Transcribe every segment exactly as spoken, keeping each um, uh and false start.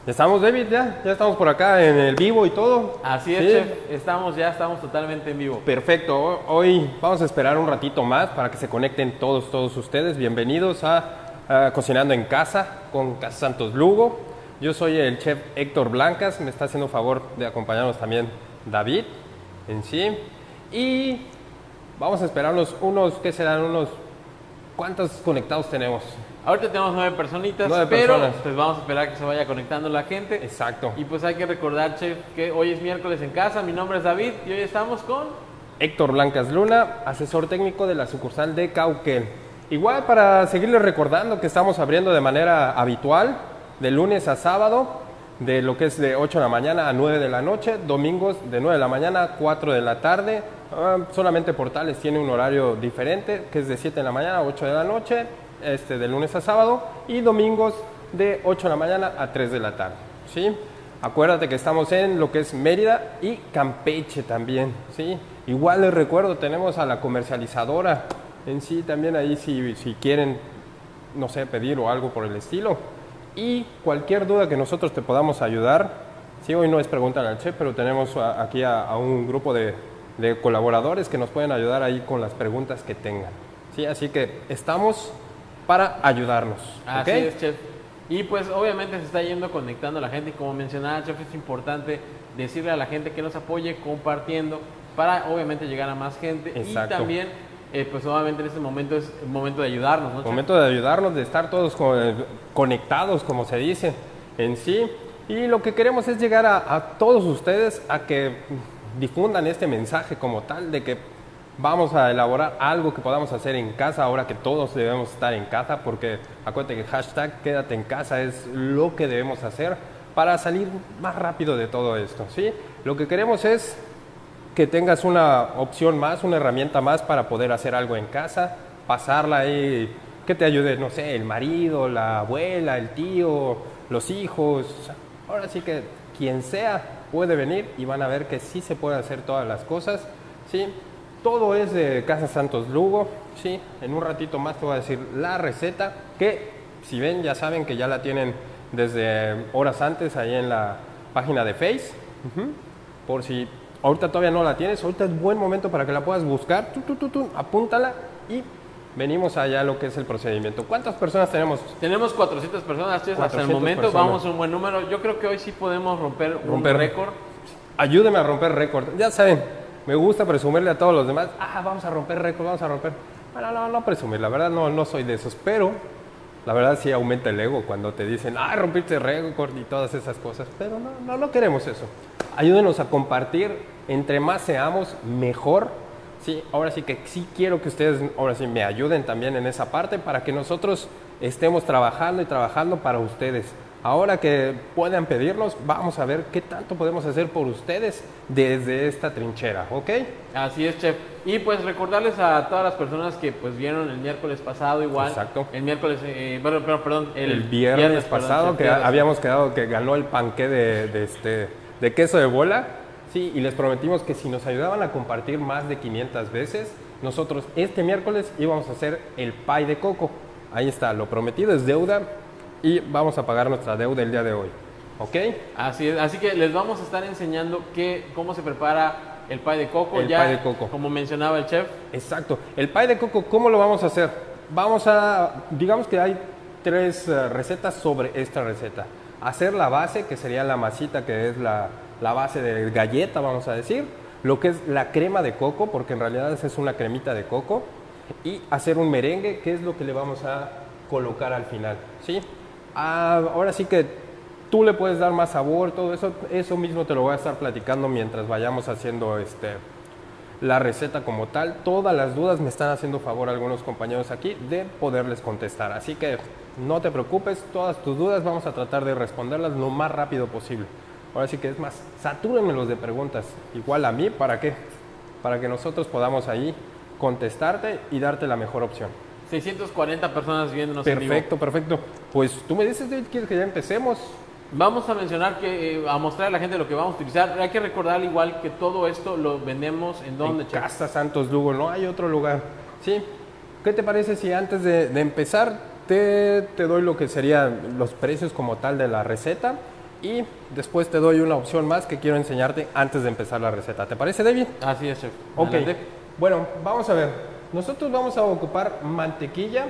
¿Ya estamos, David? ¿Ya? ¿Ya estamos por acá en el vivo y todo? Así es, ¿Sí? chef. Estamos ya, estamos totalmente en vivo. Perfecto. Hoy vamos a esperar un ratito más para que se conecten todos, todos ustedes. Bienvenidos a, a Cocinando en Casa con Casa Santos Lugo. Yo soy el chef Héctor Blancas. Me está haciendo favor de acompañarnos también David en sí. Y vamos a esperarnos unos, ¿qué serán? Unos, ¿cuántos conectados tenemos? Ahorita tenemos nueve personitas, Nueve pero personas. pues vamos a esperar que se vaya conectando la gente. Exacto. Y pues hay que recordar, chef, que hoy es miércoles en casa. Mi nombre es David y hoy estamos con... Héctor Blancas Luna, asesor técnico de la sucursal de Cauquel. Igual para seguirles recordando que estamos abriendo de manera habitual, de lunes a sábado, de lo que es de ocho de la mañana a nueve de la noche, domingos de nueve de la mañana a cuatro de la tarde. Uh, solamente Portales tiene un horario diferente, que es de siete de la mañana a ocho de la noche, este, de lunes a sábado, y domingos de ocho de la mañana a tres de la tarde. ¿Sí? Acuérdate que estamos en lo que es Mérida y Campeche también, ¿sí? Igual les recuerdo, tenemos a la comercializadora en sí también ahí si, si quieren, no sé, pedir o algo por el estilo. Y cualquier duda que nosotros te podamos ayudar, sí, hoy no es pregunta al chef, pero tenemos a, aquí a, a un grupo de, de colaboradores que nos pueden ayudar ahí con las preguntas que tengan. ¿Sí? Así que estamos para ayudarnos. Así ¿Okay? es, chef. Y pues obviamente se está yendo conectando la gente y como mencionaba, chef, es importante decirle a la gente que nos apoye compartiendo para obviamente llegar a más gente. Exacto. Y también, eh, pues obviamente en este momento es el momento de ayudarnos, ¿no, chef? Momento de ayudarnos, de estar todos co- conectados, como se dice, en sí. Y lo que queremos es llegar a, a todos ustedes a que difundan este mensaje como tal, de que vamos a elaborar algo que podamos hacer en casa ahora que todos debemos estar en casa, porque acuérdate que hashtag quédate en casa es lo que debemos hacer para salir más rápido de todo esto, ¿sí? Lo que queremos es que tengas una opción más, una herramienta más para poder hacer algo en casa, pasarla ahí, que te ayude, no sé, el marido, la abuela, el tío, los hijos. Ahora sí que quien sea puede venir y van a ver que sí se pueden hacer todas las cosas, ¿sí? Todo es de Casa Santos Lugo, ¿sí? En un ratito más te voy a decir la receta, que si ven ya saben que ya la tienen desde horas antes ahí en la página de Face. Uh-huh. Por si ahorita todavía no la tienes, ahorita es buen momento para que la puedas buscar, tú, tú, tú, tú, apúntala y venimos allá a lo que es el procedimiento. ¿Cuántas personas tenemos? Tenemos cuatrocientas personas, chef, hasta el cuatrocientas momento. personas. Vamos a un buen número. Yo creo que hoy sí podemos romper, Romper. un récord. Ayúdeme a romper récord. Ya saben, me gusta presumirle a todos los demás, ah, vamos a romper récord, vamos a romper. Bueno, no, no presumir, la verdad no, no soy de esos, pero la verdad sí aumenta el ego cuando te dicen, ah, rompiste récord y todas esas cosas, pero no, no, no queremos eso. Ayúdenos a compartir, entre más seamos, mejor. Sí, ahora sí que sí quiero que ustedes, ahora sí me ayuden también en esa parte para que nosotros estemos trabajando y trabajando para ustedes. Ahora que puedan pedirnos, vamos a ver qué tanto podemos hacer por ustedes desde esta trinchera, ¿ok? Así es, chef. Y pues recordarles a todas las personas que pues vieron el miércoles pasado igual. Exacto. El miércoles, eh, bueno, pero, perdón, el, El viernes, viernes pasado perdón, que viernes. habíamos quedado que ganó el panqué de, de, este, de queso de bola, sí, y les prometimos que si nos ayudaban a compartir más de quinientas veces, nosotros este miércoles íbamos a hacer el pie de coco. Ahí está, lo prometido es deuda. Y vamos a pagar nuestra deuda el día de hoy, ¿ok? Así es, así que les vamos a estar enseñando que, cómo se prepara el pie de coco. El ya, pie de coco. como mencionaba el chef. Exacto. El pie de coco, ¿cómo lo vamos a hacer? Vamos a, digamos que hay tres uh, recetas sobre esta receta. Hacer la base, que sería la masita, que es la, la base de galleta, vamos a decir. Lo que es la crema de coco, porque en realidad es una cremita de coco. Y hacer un merengue, que es lo que le vamos a colocar al final, ¿sí? Ah, ahora sí que tú le puedes dar más sabor, todo eso, eso mismo te lo voy a estar platicando mientras vayamos haciendo este, la receta como tal. Todas las dudas me están haciendo favor algunos compañeros aquí de poderles contestar, así que no te preocupes, todas tus dudas vamos a tratar de responderlas lo más rápido posible. Ahora sí que es más, satúrenmelos de preguntas, igual a mí, ¿para qué? Para que nosotros podamos ahí contestarte y darte la mejor opción. seiscientas cuarenta personas viéndonos en vivo. Perfecto, perfecto. Pues tú me dices, David, ¿quieres que ya empecemos? Vamos a mencionar que, eh, a mostrar a la gente lo que vamos a utilizar. Hay que recordar igual que todo esto lo vendemos en donde, En chef. Casa Santos Lugo, no hay otro lugar. ¿Sí? ¿Qué te parece si antes de, de empezar te, te doy lo que serían los precios como tal de la receta y después te doy una opción más que quiero enseñarte antes de empezar la receta. ¿Te parece, David? Así es, chef. Ok, Adelante. bueno, vamos a ver. Nosotros vamos a ocupar mantequilla,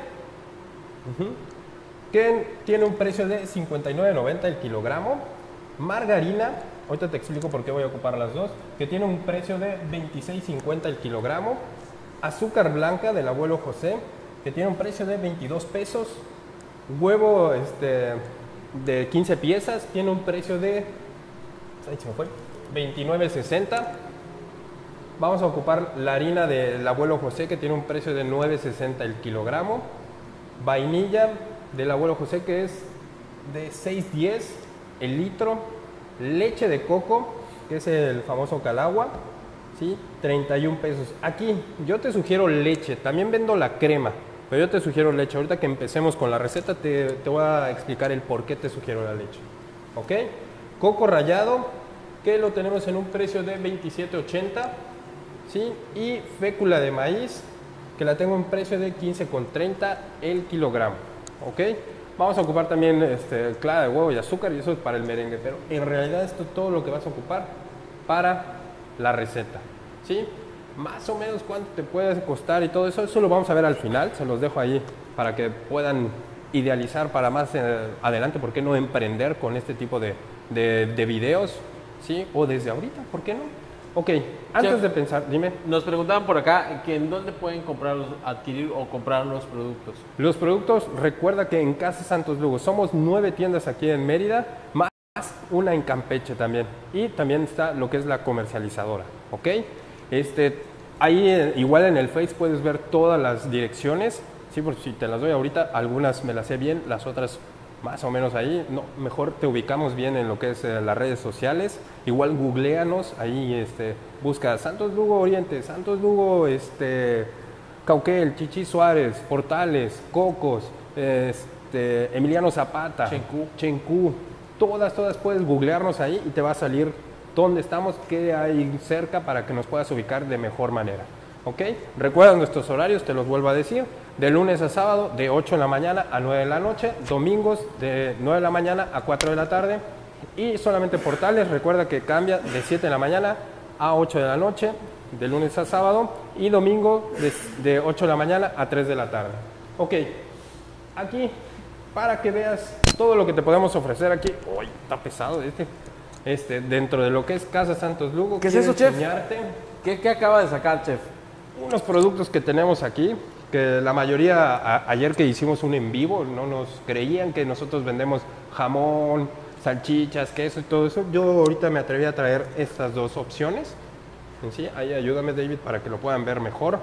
ujú, que tiene un precio de cincuenta y nueve noventa el kilogramo. Margarina, ahorita te explico por qué voy a ocupar las dos, que tiene un precio de veintiséis cincuenta el kilogramo. Azúcar blanca del abuelo José, que tiene un precio de veintidós pesos. Huevo este, de quince piezas, tiene un precio de ahí se me fue, veintinueve sesenta. Vamos a ocupar la harina del abuelo José, que tiene un precio de nueve sesenta el kilogramo. Vainilla del abuelo José, que es de seis diez el litro. Leche de coco, que es el famoso Calagua, ¿sí? treinta y un pesos. Aquí yo te sugiero leche, también vendo la crema, pero yo te sugiero leche. Ahorita que empecemos con la receta te, te voy a explicar el por qué te sugiero la leche. ¿Ok? Coco rallado, que lo tenemos en un precio de veintisiete ochenta, ¿sí? Y fécula de maíz, que la tengo en precio de quince treinta el kilogramo. ¿Ok? Vamos a ocupar también este, clara de huevo y azúcar, y eso es para el merengue, pero en realidad esto es todo lo que vas a ocupar para la receta, ¿sí? Más o menos cuánto te puede costar y todo eso, eso lo vamos a ver al final, se los dejo ahí para que puedan idealizar para más eh, adelante, ¿por qué no emprender con este tipo de, de, de videos, ¿sí? O desde ahorita, ¿por qué no? Ok, antes Chef, de pensar, dime. Nos preguntaban por acá que en dónde pueden comprar, adquirir o comprar los productos. Los productos, recuerda que en Casa Santos Lugo somos nueve tiendas aquí en Mérida, más una en Campeche también. Y también está lo que es la comercializadora, ¿ok? Este, ahí eh, igual en el Face puedes ver todas las direcciones, sí, porque si te las doy ahorita, algunas me las sé bien, las otras más o menos ahí. No, mejor te ubicamos bien en lo que es eh, las redes sociales. Igual googleanos, ahí este, busca Santos Lugo Oriente, Santos Lugo este, Cauquel, Chichi Suárez, Portales, Cocos, este, Emiliano Zapata, Chencú. Chencú. Todas, todas puedes googlearnos ahí y te va a salir dónde estamos, qué hay cerca para que nos puedas ubicar de mejor manera. ¿Ok? Recuerda nuestros horarios, te los vuelvo a decir. De lunes a sábado, de ocho de la mañana a nueve de la noche. Domingos, de nueve de la mañana a cuatro de la tarde. Y solamente Portales, recuerda que cambia de siete de la mañana a ocho de la noche, de lunes a sábado. Y domingo, de, de ocho de la mañana a tres de la tarde. Ok, aquí, para que veas todo lo que te podemos ofrecer aquí. Uy, está pesado este. Este, dentro de lo que es Casa Santos Lugo. ¿Qué es quiero eso, chef? enseñarte ¿Qué, qué acaba de sacar, chef? unos productos que tenemos aquí, que la mayoría a, ayer que hicimos un en vivo no nos creían que nosotros vendemos jamón, salchichas, queso y todo eso. Yo ahorita me atreví a traer estas dos opciones. ¿Sí? Ahí ayúdame, David, para que lo puedan ver mejor.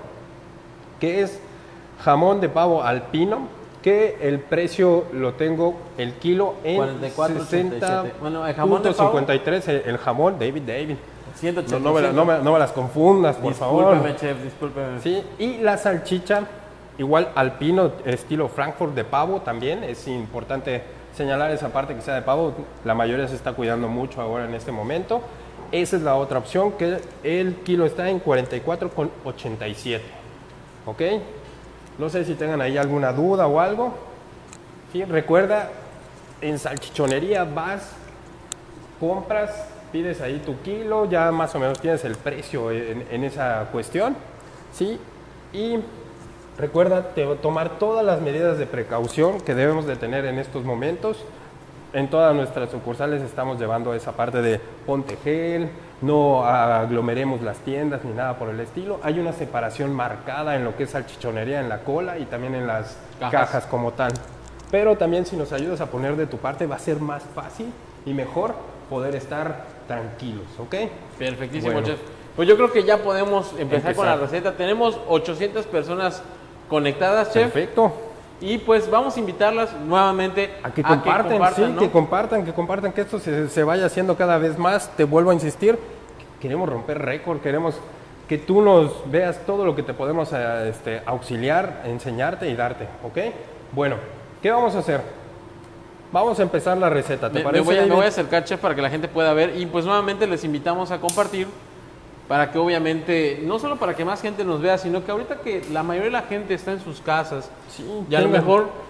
Que es jamón de pavo alpino, que el precio lo tengo el kilo en cuarenta y cuatro ochenta y siete. sesenta Bueno, el jamón de punto pavo, cincuenta y tres, el, el jamón, David, David. ciento ochenta y No, no, me, la- no, me, no me las confundas, por favor. Discúlpeme, chef, discúlpeme. Sí, y la salchicha, igual alpino, estilo Frankfurt de pavo también. Es importante señalar esa parte que sea de pavo. La mayoría se está cuidando mucho ahora en este momento. Esa es la otra opción, que el kilo está en cuarenta y cuatro ochenta y siete. ¿Ok? No sé si tengan ahí alguna duda o algo. Sí, recuerda, en salchichonería vas, compras, pides ahí tu kilo, ya más o menos tienes el precio en, en esa cuestión, ¿sí? Y recuerda te, tomar todas las medidas de precaución que debemos de tener en estos momentos. En todas nuestras sucursales estamos llevando esa parte de ponte gel, no aglomeremos las tiendas ni nada por el estilo. Hay una separación marcada en lo que es salchichonería en la cola y también en las Cajas. cajas como tal. Pero también si nos ayudas a poner de tu parte va a ser más fácil y mejor poder estar tranquilos, ¿ok? Perfectísimo, Bueno. chef. Pues yo creo que ya podemos empezar, Empezar. con la receta. Tenemos ochocientas personas conectadas, chef. Perfecto. Y pues vamos a invitarlas nuevamente A que comparten, sí, ¿no? que compartan, que compartan, que esto se, se vaya haciendo cada vez más. Te vuelvo a insistir, queremos romper récord, queremos que tú nos veas todo lo que te podemos eh, este, auxiliar, enseñarte y darte, ¿ok? Bueno, ¿qué vamos a hacer? Vamos a empezar la receta, ¿te Me, parece? me voy a, me David? voy a acercar, chef, para que la gente pueda ver. Y pues nuevamente les invitamos a compartir, para que obviamente, no solo para que más gente nos vea, sino que ahorita que la mayoría de la gente está en sus casas, Sí, y a lo tengan- mejor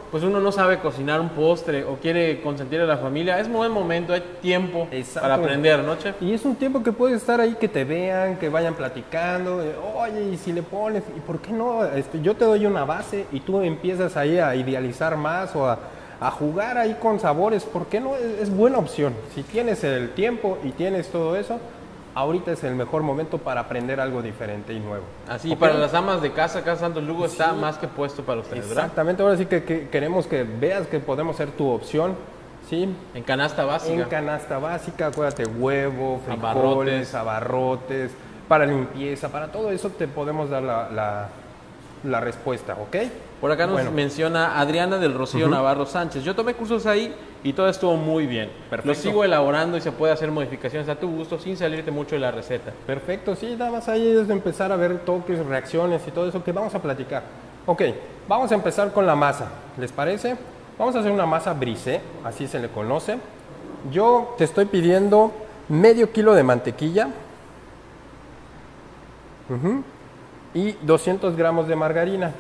pues uno no sabe cocinar un postre o quiere consentir a la familia, es buen momento, hay tiempo Exacto. para aprender, ¿no, chef? Y es un tiempo que puedes estar ahí, que te vean, que vayan platicando, eh, oye, y si le pones, ¿y por qué no? Este, yo te doy una base y tú empiezas ahí a idealizar más o a, a jugar ahí con sabores, ¿por qué no? Es, es buena opción. Si tienes el tiempo y tienes todo eso, ahorita es el mejor momento para aprender algo diferente y nuevo. Así, ¿Ok? para las amas de casa, Casa Santos Lugo está Sí. más que puesto para ustedes, ¿verdad? Exactamente, ahora sí que, que queremos que veas que podemos ser tu opción, ¿sí? En canasta básica. En canasta básica, acuérdate, huevo, frijoles, Abarrotes. abarrotes, para limpieza, para todo eso te podemos dar la, la, la respuesta, ¿ok? Por acá nos Bueno. menciona Adriana del Rocío Ujú. Navarro Sánchez. Yo tomé cursos ahí y todo estuvo muy bien. Perfecto. Lo sigo elaborando y se puede hacer modificaciones a tu gusto sin salirte mucho de la receta. Perfecto, sí, nada más ahí es de empezar a ver toques, reacciones y todo eso que vamos a platicar. Ok, vamos a empezar con la masa, ¿les parece? Vamos a hacer una masa brisé, así se le conoce. Yo te estoy pidiendo medio kilo de mantequilla. Ujú. Y doscientos gramos de margarina.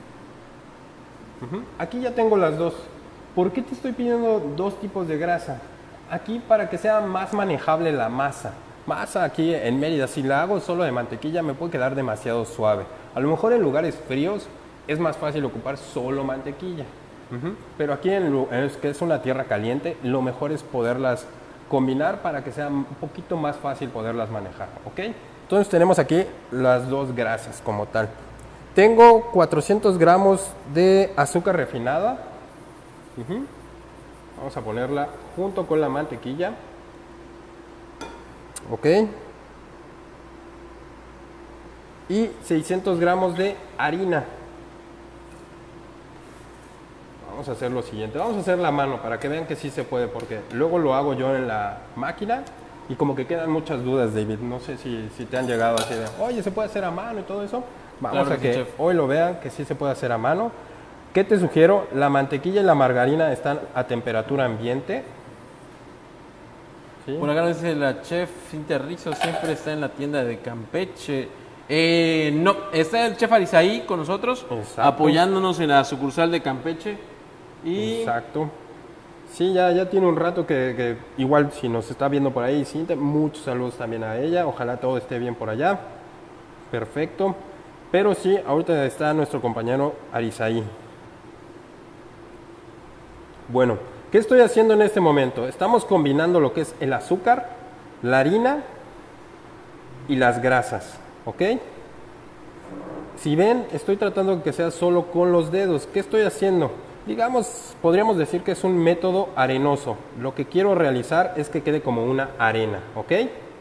Ujú. Aquí ya tengo las dos. ¿Por qué te estoy pidiendo dos tipos de grasa? Aquí para que sea más manejable la masa. Masa aquí en Mérida, si la hago solo de mantequilla me puede quedar demasiado suave. A lo mejor en lugares fríos es más fácil ocupar solo mantequilla. Ujú. Pero aquí en lu- es que es una tierra caliente, lo mejor es poderlas combinar para que sea un poquito más fácil poderlas manejar, ¿ok? Entonces tenemos aquí las dos grasas como tal. Tengo cuatrocientos gramos de azúcar refinada. Ujú. Vamos a ponerla junto con la mantequilla. Ok. Y seiscientos gramos de harina. Vamos a hacer lo siguiente. Vamos a hacer la mano para que vean que sí se puede, porque luego lo hago yo en la máquina y como que quedan muchas dudas, David. No sé si, si te han llegado así de, oye, ¿se puede hacer a mano y todo eso? Vamos Claro a que que sí, chef. hoy lo vean que sí se puede hacer a mano. ¿Qué te sugiero? La mantequilla y la margarina están a temperatura ambiente. ¿Sí? Por acá nos dice la chef Cintia Rizzo, siempre está en la tienda de Campeche. Eh, no, está el chef Arisaí con nosotros, Exacto. apoyándonos en la sucursal de Campeche. Y Exacto. Sí, ya, ya tiene un rato que, que igual si nos está viendo por ahí, Cintia, muchos saludos también a ella. Ojalá todo esté bien por allá. Perfecto. Pero sí, ahorita está nuestro compañero Arisaí. Bueno, ¿qué estoy haciendo en este momento? Estamos combinando lo que es el azúcar, la harina y las grasas, ¿ok? Si ven, estoy tratando de que sea solo con los dedos. ¿Qué estoy haciendo? Digamos, podríamos decir que es un método arenoso. Lo que quiero realizar es que quede como una arena, ¿ok?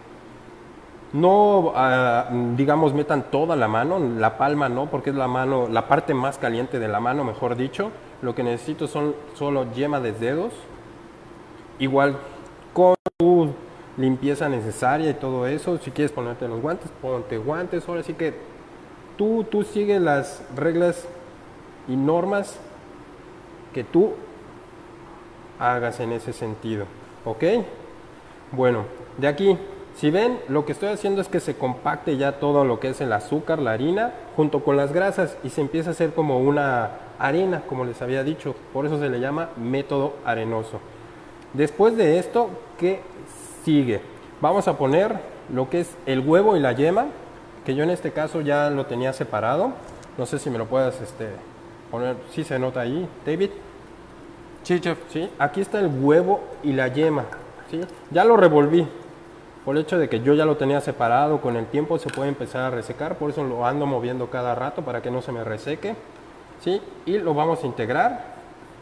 No, ah, digamos, metan toda la mano, la palma no, porque es la mano, la parte más caliente de la mano, mejor dicho. Lo que necesito son solo yema de dedos. Igual con tu limpieza necesaria y todo eso. Si quieres ponerte los guantes, ponte guantes. Ahora sí que tú, tú sigues las reglas y normas que tú hagas en ese sentido, ¿ok? Bueno, de aquí, si ven, lo que estoy haciendo es que se compacte ya todo lo que es el azúcar, la harina, junto con las grasas y se empieza a hacer como una arena, como les había dicho, por eso se le llama método arenoso. Después de esto, ¿qué sigue? Vamos a poner lo que es el huevo y la yema, que yo en este caso ya lo tenía separado. No sé si me lo puedas este, poner, sí se nota ahí, David. sí, chef. ¿Sí? Aquí está el huevo y la yema, ¿sí? Ya lo revolví. Por el hecho de que yo ya lo tenía separado, con el tiempo se puede empezar a resecar, por eso lo ando moviendo cada rato para que no se me reseque, ¿sí? Y lo vamos a integrar.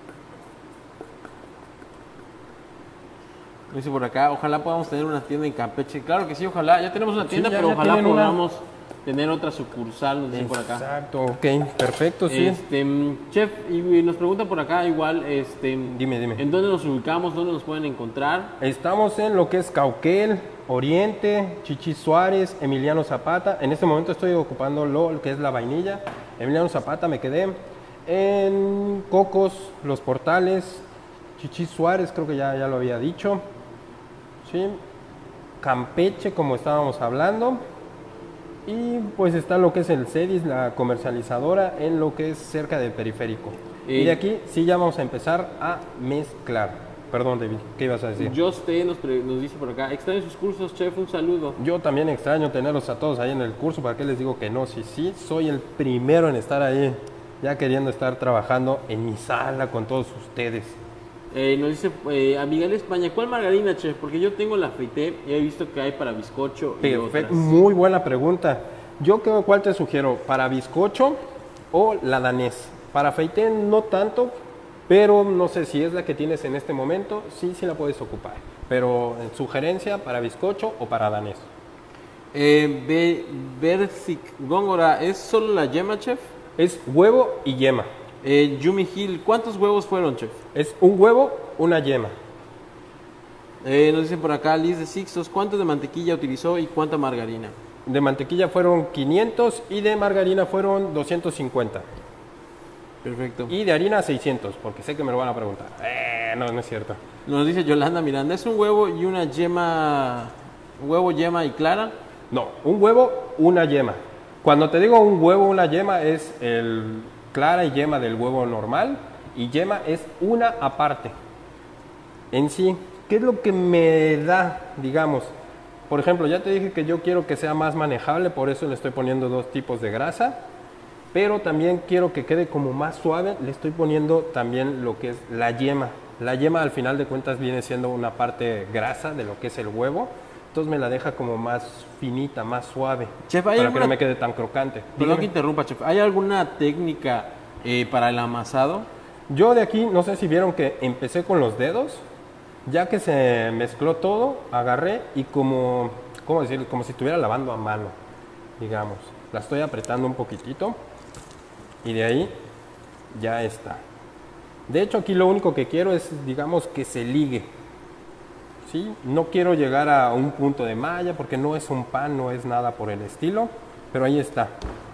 Dice por acá, ojalá podamos tener una tienda en Campeche. Claro que sí, ojalá. Ya tenemos una Sí, tienda, ya- pero ya ojalá tienen una. podamos tener otra sucursal, nos dicen por acá. Exacto, ok, perfecto, sí. Este, mm, chef, y nos preguntan por acá igual, este, Dime, dime. ¿en dónde nos ubicamos? ¿Dónde nos pueden encontrar? Estamos en lo que es Cauquel, Oriente, Chichi Suárez, Emiliano Zapata. En este momento estoy ocupando lo que es la vainilla. Emiliano Zapata me quedé. En Cocos, Los Portales, Chichi Suárez, creo que ya, ya lo había dicho. ¿Sí? Campeche, como estábamos hablando. Y pues está lo que es el CEDIS, la comercializadora, en lo que es cerca del periférico. Y de aquí sí ya vamos a empezar a mezclar. Perdón, David, ¿qué ibas a decir? Joste nos, pre- nos dice por acá, extraño sus cursos, chef, un saludo. Yo también extraño tenerlos a todos ahí en el curso. ¿Para qué les digo que no? Sí, sí, soy el primero en estar ahí, ya queriendo estar trabajando en mi sala con todos ustedes. Eh, nos dice eh, a Miguel España, ¿cuál margarina, chef? Porque yo tengo la afeité y he visto que hay para bizcocho y otras. Perfecto, muy buena pregunta. Yo creo, ¿cuál te sugiero? ¿Para bizcocho o la danés? Para afeité no tanto, pero no sé si es la que tienes en este momento, sí, sí la puedes ocupar. Pero en sugerencia, para bizcocho o para danés. Eh, Be Berzik Góngora, ¿es solo la yema, chef? Es huevo y yema. Eh, Yumi Hill, ¿cuántos huevos fueron, chef? Es un huevo, una yema. Eh, nos dicen por acá, Liz de Sixtos, ¿cuánto de mantequilla utilizó y cuánta margarina? De mantequilla fueron quinientos y de margarina fueron doscientos cincuenta. Perfecto. Y de harina seiscientos, porque sé que me lo van a preguntar. Eh, no, no es cierto. Nos dice Yolanda Miranda, ¿es un huevo y una yema, huevo, yema y clara? No, un huevo, una yema. Cuando te digo un huevo, una yema, es el clara y yema del huevo normal. Y yema es una aparte. En sí, ¿qué es lo que me da, digamos? Por ejemplo, ya te dije que yo quiero que sea más manejable, por eso le estoy poniendo dos tipos de grasa. Pero también quiero que quede como más suave, le estoy poniendo también lo que es la yema. La yema al final de cuentas viene siendo una parte grasa de lo que es el huevo. Entonces me la deja como más finita, más suave. Chef, ¿hay para alguna... que no me quede tan crocante. Perdón Dígame. que interrumpa, chef. ¿Hay alguna técnica eh, para el amasado? Yo de aquí, no sé si vieron que empecé con los dedos. Ya que se mezcló todo, agarré y como, ¿cómo decirlo? Como si estuviera lavando a mano, digamos. La estoy apretando un poquitito y de ahí ya está. De hecho, aquí lo único que quiero es, digamos, que se ligue. ¿Sí? No quiero llegar a un punto de malla porque no es un pan, no es nada por el estilo, pero ahí está.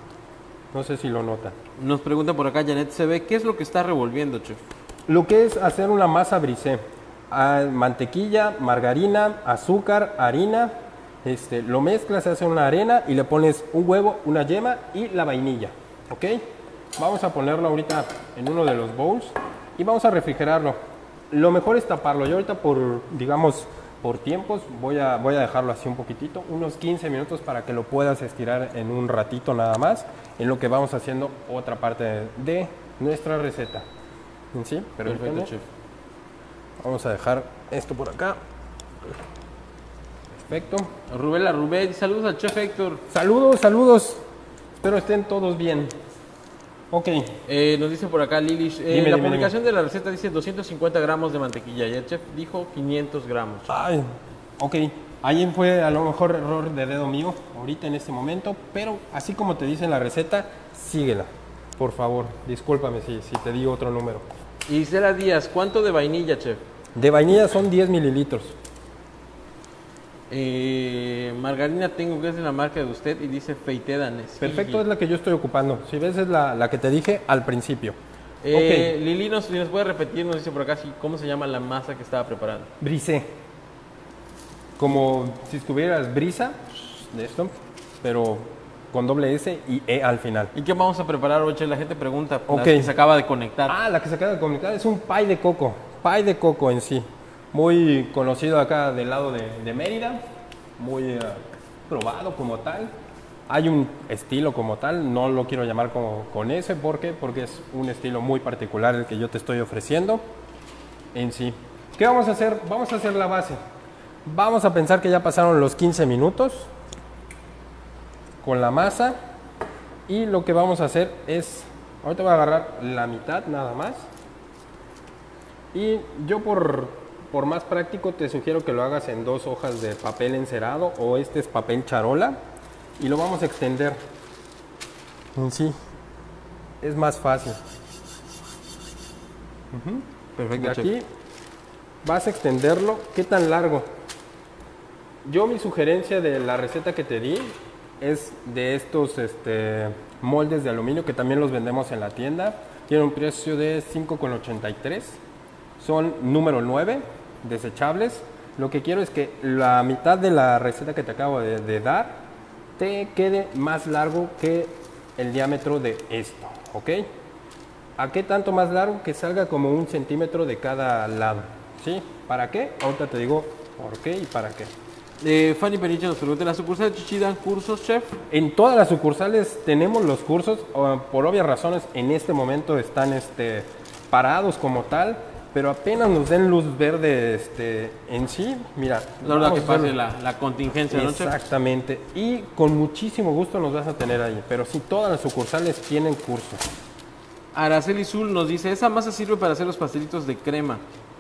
No sé si lo notan. Nos pregunta por acá Janet C B, ¿qué es lo que está revolviendo, chef? Lo que es hacer una masa brisé. Ah, mantequilla, margarina, azúcar, harina, este, lo mezclas, se hace una arena y le pones un huevo, una yema y la vainilla, ¿ok? Vamos a ponerlo ahorita en uno de los bowls y vamos a refrigerarlo. Lo mejor es taparlo. Yo ahorita por, digamos, por tiempos voy a, voy a dejarlo así un poquitito, unos quince minutos para que lo puedas estirar en un ratito nada más, en lo que vamos haciendo otra parte de, de nuestra receta. ¿Sí? Perfecto, chef. Vamos a dejar esto por acá. Perfecto. Rubela Rubén, saludos al chef Héctor. Saludos, saludos. Espero estén todos bien. Ok. Eh, nos dice por acá Lilish, eh, Dime, la dime, publicación de la receta dice doscientos cincuenta gramos de mantequilla y el chef dijo quinientos gramos. Ay, ok. Ahí fue a lo mejor error de dedo mío ahorita en este momento, pero así como te dice en la receta, síguela. Por favor, discúlpame si, si te di otro número. Y Gisela Díaz, ¿cuánto de vainilla, chef? De vainilla son diez mililitros. Eh, margarina tengo que es de la marca de usted y dice Feité danés. Perfecto, es la que yo estoy ocupando. Si ves, es la, la que te dije al principio. Eh, Ok. Lili, nos, si nos puede repetir, nos dice por acá si- cómo se llama la masa que estaba preparando. Brisé. Como si estuvieras brisa de esto, pero con doble S y E al final. ¿Y qué vamos a preparar hoy, chef? La gente pregunta, la Ok. que se acaba de conectar. Ah, la que se acaba de comunicar es un pie de coco. Pie de coco en sí. Muy conocido acá del lado de, de Mérida. Muy eh, probado como tal. Hay un estilo como tal, no lo quiero llamar como con ese, ¿por qué? Porque es un estilo muy particular el que yo te estoy ofreciendo en sí. ¿Qué vamos a hacer? Vamos a hacer la base. Vamos a pensar que ya pasaron los quince minutos con la masa y lo que vamos a hacer es, ahorita voy a agarrar la mitad nada más y yo por, por más práctico te sugiero que lo hagas en dos hojas de papel encerado o este es papel charola y lo vamos a extender en sí, es más fácil. Ujú. Perfecto, De chef. aquí vas a extenderlo. ¿Qué tan largo? Yo mi sugerencia de la receta que te di es de estos este, moldes de aluminio que también los vendemos en la tienda. Tienen un precio de cinco con ochenta y tres. Son número nueve, desechables. Lo que quiero es que la mitad de la receta que te acabo de, de dar te quede más largo que el diámetro de esto, ¿ok? ¿A qué tanto más largo? Que salga como un centímetro de cada lado. ¿Sí? ¿Para qué? Ahorita te digo por qué y para qué. Eh, Fanny Peniche nos pregunta, ¿en la sucursal de Chichi dan cursos, chef? En todas las sucursales tenemos los cursos, uh, por obvias razones en este momento están este, parados como tal, pero apenas nos den luz verde este, en sí, mira. La verdad que vamos a pase ver. la, la contingencia, ¿no, chef? Exactamente, y con muchísimo gusto nos vas a tener ahí, pero sí, todas las sucursales tienen cursos. Araceli Zul nos dice, esa masa sirve para hacer los pastelitos de crema.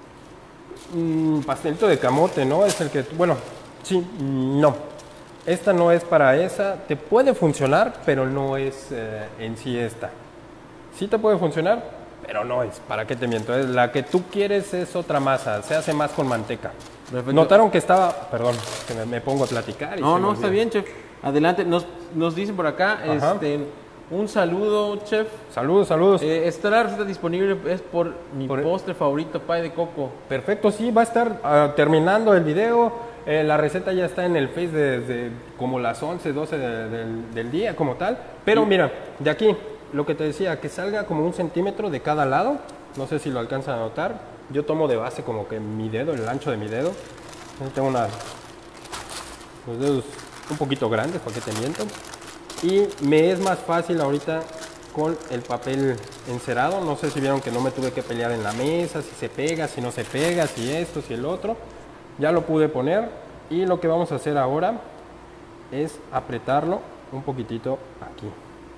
Mm, pastelito de camote, ¿no? Es el que, bueno, sí, no. Esta no es para esa, te puede funcionar, pero no es eh, en sí esta. Sí te puede funcionar, pero no es, ¿para qué te miento? Es la que tú quieres es otra masa, se hace más con manteca. Perfecto. Notaron que estaba, perdón, que me, me pongo a platicar. Y No, se me no, está olvida. bien, chef. Adelante, nos, nos dicen por acá, Ajá. este, un saludo, chef. Saludos, saludos. Eh, está la receta disponible, es por mi Por- postre favorito, pie de coco. Perfecto, sí, va a estar ah, terminando el video. Eh, la receta ya está en el Face desde como las once, doce de- del, del día como tal. Pero Sí. mira, de aquí, lo que te decía, que salga como un centímetro de cada lado. No sé si lo alcanzan a notar. Yo tomo de base como que mi dedo, el ancho de mi dedo. Yo tengo una, los dedos un poquito grandes, ¿para qué te miento? Y me es más fácil ahorita con el papel encerado. No sé si vieron que no me tuve que pelear en la mesa, si se pega, si no se pega, si esto, si el otro. Ya lo pude poner y lo que vamos a hacer ahora es apretarlo un poquitito aquí.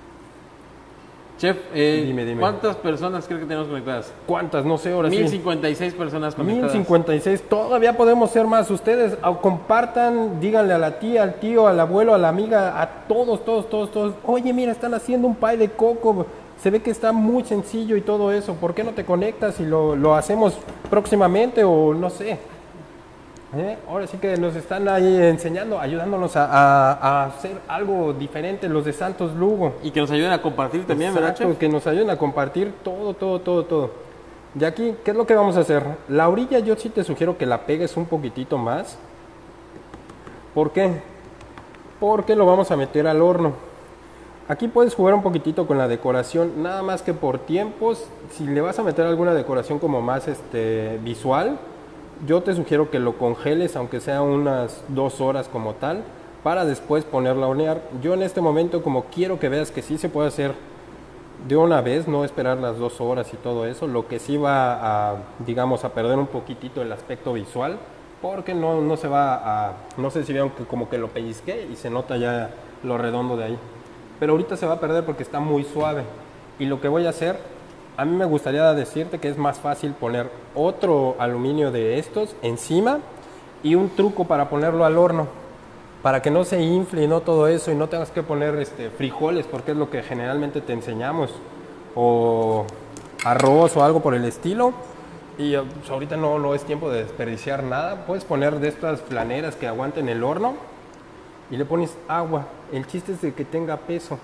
Chef, eh, Dime, dime. ¿cuántas personas creo que tenemos conectadas? ¿Cuántas? No sé, ahora sí. mil cincuenta y seis personas mil conectadas. cincuenta y seis, todavía podemos ser más. Ustedes ah, compartan, díganle a la tía, al tío, al abuelo, a la amiga, a todos, todos, todos, todos. Oye, mira, están haciendo un pie de coco. Se ve que está muy sencillo y todo eso. ¿Por qué no te conectas y lo, lo hacemos próximamente o no sé? ¿Eh? Ahora sí que nos están ahí enseñando, ayudándonos a, a- a hacer algo diferente los de Santos Lugo. Y que nos ayuden a compartir también, ¿verdad, Exacto, chef? que nos ayuden a compartir todo, todo, todo, todo. Y aquí, ¿qué es lo que vamos a hacer? La orilla yo sí te sugiero que la pegues un poquitito más. ¿Por qué? Porque lo vamos a meter al horno. Aquí puedes jugar un poquitito con la decoración, nada más que por tiempos, si le vas a meter alguna decoración como más este, visual, yo te sugiero que lo congeles, aunque sea unas dos horas como tal, para después ponerla a hornear. Yo en este momento, como quiero que veas que sí se puede hacer de una vez, no esperar las dos horas y todo eso, lo que sí va a, digamos, a perder un poquitito el aspecto visual, porque no, no se va a, no sé si vieron que como que lo pellizqué y se nota ya lo redondo de ahí. Pero ahorita se va a perder porque está muy suave. Y lo que voy a hacer, a mí me gustaría decirte que es más fácil poner otro aluminio de estos encima y un truco para ponerlo al horno, para que no se infle y no todo eso y no tengas que poner este, frijoles, porque es lo que generalmente te enseñamos, o arroz o algo por el estilo. Y eh, pues, ahorita no, no es tiempo de desperdiciar nada. Puedes poner de estas flaneras que aguanten el horno y le pones agua. El chiste es de que tenga peso.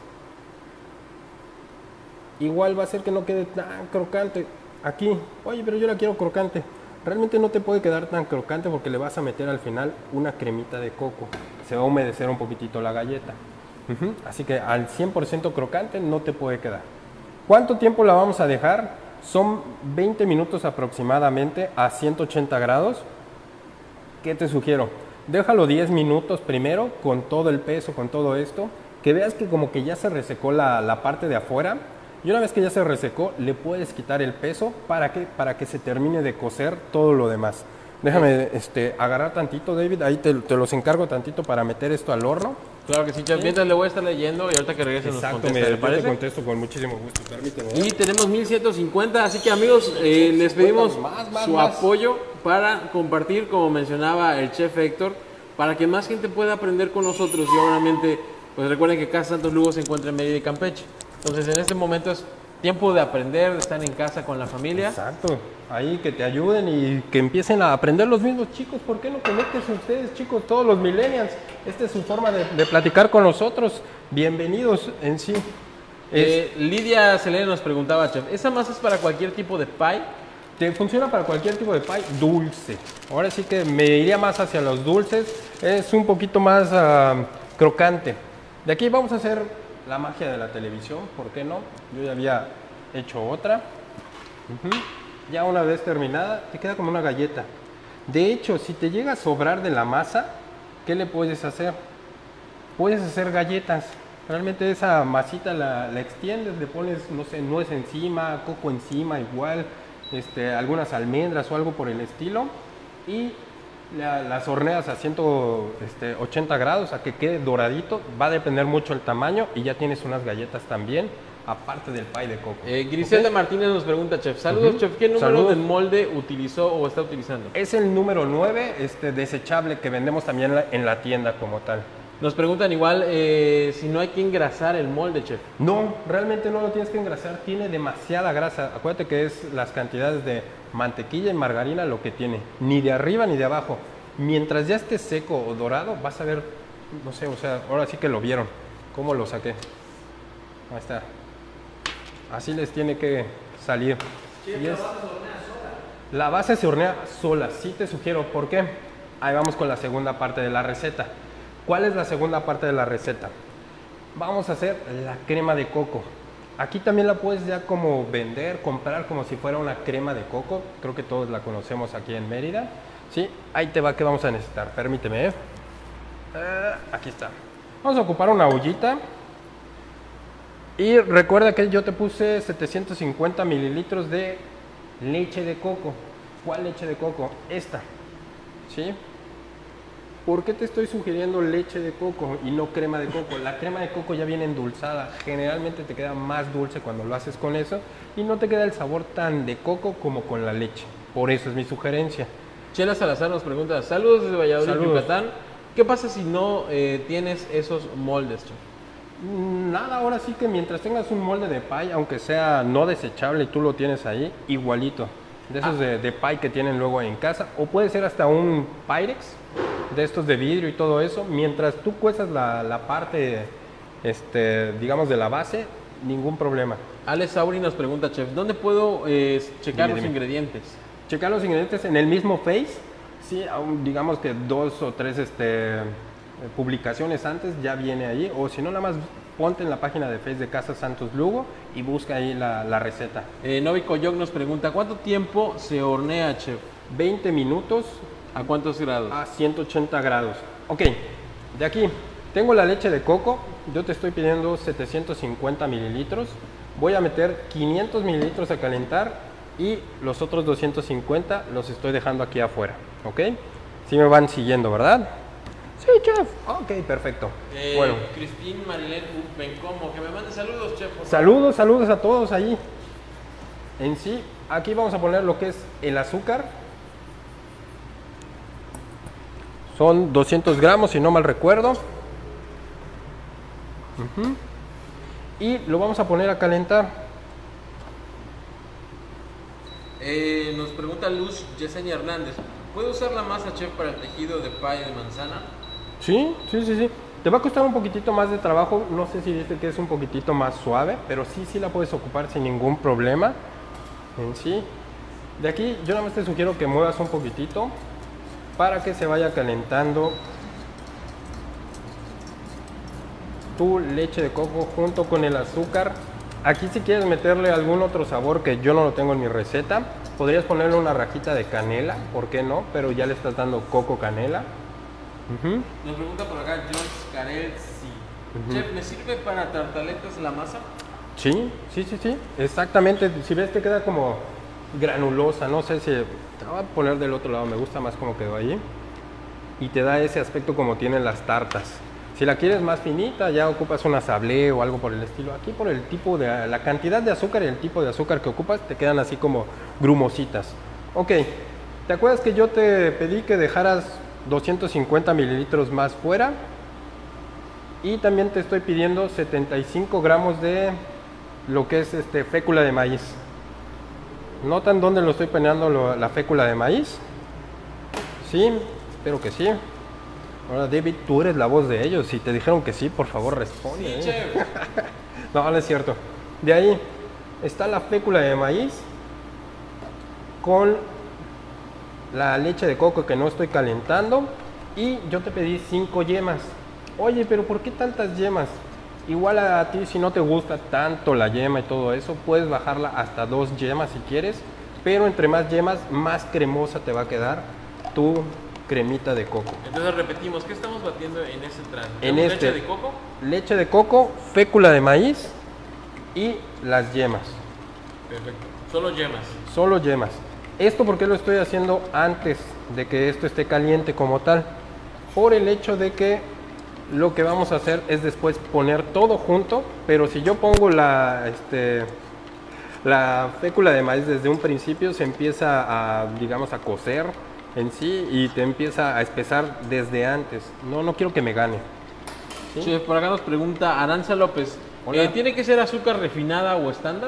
Igual va a hacer que no quede tan crocante. Aquí, oye, pero yo la quiero crocante. Realmente no te puede quedar tan crocante porque le vas a meter al final una cremita de coco. Se va a humedecer un poquitito la galleta. Ujú. Así que al cien por ciento crocante no te puede quedar. ¿Cuánto tiempo la vamos a dejar? Son veinte minutos aproximadamente a ciento ochenta grados. ¿Qué te sugiero? Déjalo diez minutos primero con todo el peso, con todo esto. Que veas que como que ya se resecó la, la parte de afuera. Y una vez que ya se resecó, le puedes quitar el peso para que, para que se termine de cocer todo lo demás. Déjame este, agarrar tantito, David, ahí te, te los encargo tantito para meter esto al horno. Claro que sí, chef. Mientras le voy a estar leyendo y ahorita que regrese nos Exacto, contesta, me, ¿le yo te parece? contesto con muchísimo gusto, permíteme. ¿eh? Y tenemos mil ciento cincuenta, así que amigos, eh, les pedimos Más, más, su más. apoyo para compartir, como mencionaba el chef Héctor, para que más gente pueda aprender con nosotros. Y obviamente, pues recuerden que Casa Santos Lugo se encuentra en Mérida y Campeche. Entonces en este momento es tiempo de aprender, de estar en casa con la familia. Exacto, ahí que te ayuden y que empiecen a aprender los mismos chicos. ¿Por qué no conéctense ustedes, chicos, todos los millennials? Esta es su forma de, de platicar con nosotros. Bienvenidos en sí. Es- Eh, Lidia Selene nos preguntaba, chef, ¿esa masa es para cualquier tipo de pie? Te funciona para cualquier tipo de pie dulce. Ahora sí que me iría más hacia los dulces. Es un poquito más ah, crocante. De aquí vamos a hacer la magia de la televisión, ¿por qué no? Yo ya había echo otra. Uh-huh. Ya una vez terminada, te queda como una galleta. De hecho, si te llega a sobrar de la masa, ¿qué le puedes hacer? Puedes hacer galletas. Realmente esa masita la, la extiendes, le pones, no sé, nuez encima, coco encima igual, este, algunas almendras o algo por el estilo. Y la, las horneas a ciento ochenta grados a que quede doradito. Va a depender mucho el tamaño y ya tienes unas galletas también. Aparte del pie de coco. Eh, Griselda ¿Okay? Martínez nos pregunta, chef. Saludos, uh-huh. chef. ¿Qué número Saludos. del molde utilizó o está utilizando? Es el número nueve, este, desechable, que vendemos también en la, en la tienda como tal. Nos preguntan igual eh, si no hay que engrasar el molde, chef. No, realmente no lo tienes que engrasar. Tiene demasiada grasa. Acuérdate que es las cantidades de mantequilla y margarina lo que tiene. Ni de arriba ni de abajo. Mientras ya esté seco o dorado, vas a ver, no sé, o sea, ahora sí que lo vieron. ¿Cómo lo saqué? Ahí está. Así les tiene que salir. Sí, y la es... base se hornea sola. La base se hornea sola, sí te sugiero. ¿Por qué? Ahí vamos con la segunda parte de la receta. ¿Cuál es la segunda parte de la receta? Vamos a hacer la crema de coco. Aquí también la puedes ya como vender, comprar como si fuera una crema de coco. Creo que todos la conocemos aquí en Mérida. ¿Sí? Ahí te va que vamos a necesitar. Permíteme. ¿eh? Uh, aquí está. Vamos a ocupar una ollita. Y recuerda que yo te puse setecientos cincuenta mililitros de leche de coco. ¿Cuál leche de coco? Esta. ¿Sí? ¿Por qué te estoy sugiriendo leche de coco y no crema de coco? La crema de coco ya viene endulzada. Generalmente te queda más dulce cuando lo haces con eso y no te queda el sabor tan de coco como con la leche. Por eso es mi sugerencia. Chela Salazar nos pregunta, saludos desde Valladolid, Saludos. Yucatán. ¿Qué pasa si no eh, tienes esos moldes, chef? Nada, ahora sí que mientras tengas un molde de pie, aunque sea no desechable y tú lo tienes ahí, igualito. De esos ah. de, de pie que tienen luego en casa. O puede ser hasta un Pyrex, de estos de vidrio y todo eso. Mientras tú cuezas la, la parte, este, digamos, de la base, ningún problema. Alex Sauri nos pregunta, chef, ¿dónde puedo eh, checar dime, los dime. ingredientes? Checar los ingredientes en el mismo Face. Sí, digamos que dos o tres este, publicaciones antes ya viene ahí. O si no, nada más ponte en la página de Face de Casa Santos Lugo y busca ahí la, la receta. Eh, Novi Coyoc nos pregunta, ¿cuánto tiempo se hornea, chef? veinte minutos. ¿A cuántos grados? A ciento ochenta grados. Ok, de aquí tengo la leche de coco. Yo te estoy pidiendo setecientos cincuenta mililitros. Voy a meter quinientos mililitros a calentar y los otros doscientos cincuenta los estoy dejando aquí afuera. Ok, si me van siguiendo, ¿verdad? Sí, chef. Ok, perfecto. Eh, bueno. Cristín Marilén Bencomo, que me mande saludos, chef. Saludos, saludos a todos allí. En sí, aquí vamos a poner lo que es el azúcar. Son doscientos gramos, si no mal recuerdo. Uh-huh. Y lo vamos a poner a calentar. Eh, nos pregunta Luz Yesenia Hernández, ¿puedo usar la masa, chef, para el tejido de pie de manzana? Sí, sí, sí, sí. Te va a costar un poquitito más de trabajo. No sé si viste que es un poquitito más suave, pero sí, sí la puedes ocupar sin ningún problema. En sí. De aquí yo nada más te sugiero que muevas un poquitito para que se vaya calentando tu leche de coco junto con el azúcar. Aquí si quieres meterle algún otro sabor que yo no lo tengo en mi receta, podrías ponerle una rajita de canela, ¿por qué no? Pero ya le estás dando coco canela. Uh-huh. Nos pregunta por acá George Carel, sí. Uh-huh. Chef, ¿me sirve para tartaletas la masa? Sí, sí, sí, sí, exactamente. Si ves que queda como granulosa, no sé si te voy a poner del otro lado, me gusta más como quedó ahí y te da ese aspecto como tienen las tartas. Si la quieres más finita, ya ocupas una sablé o algo por el estilo. Aquí por el tipo de la cantidad de azúcar y el tipo de azúcar que ocupas te quedan así como grumositas. Ok, ¿te acuerdas que yo te pedí que dejaras doscientos cincuenta mililitros más fuera? Y también te estoy pidiendo setenta y cinco gramos de lo que es este fécula de maíz. ¿Notan dónde lo estoy poniendo lo, la fécula de maíz? Sí, espero que sí. Ahora, David, tú eres la voz de ellos. Si te dijeron que sí, por favor, responde. Sí, ¿eh? No, no es cierto. De ahí está la fécula de maíz con la leche de coco que no estoy calentando. Y yo te pedí cinco yemas. Oye, pero ¿por qué tantas yemas? Igual a ti, si no te gusta tanto la yema y todo eso, puedes bajarla hasta dos yemas si quieres, pero entre más yemas, más cremosa te va a quedar tu cremita de coco. Entonces repetimos, ¿qué estamos batiendo en este trance? En este, ¿Leche de coco? Leche de coco, fécula de maíz y las yemas. Perfecto. Solo yemas. Solo yemas. Esto porque lo estoy haciendo antes de que esto esté caliente como tal. Por el hecho de que lo que vamos a hacer es después poner todo junto, pero si yo pongo la, este, la fécula de maíz desde un principio, se empieza a, digamos, a cocer en sí y te empieza a espesar desde antes. No, no quiero que me gane. ¿Sí? Chef, por acá nos pregunta Aranza López, eh, ¿tiene que ser azúcar refinada o estándar?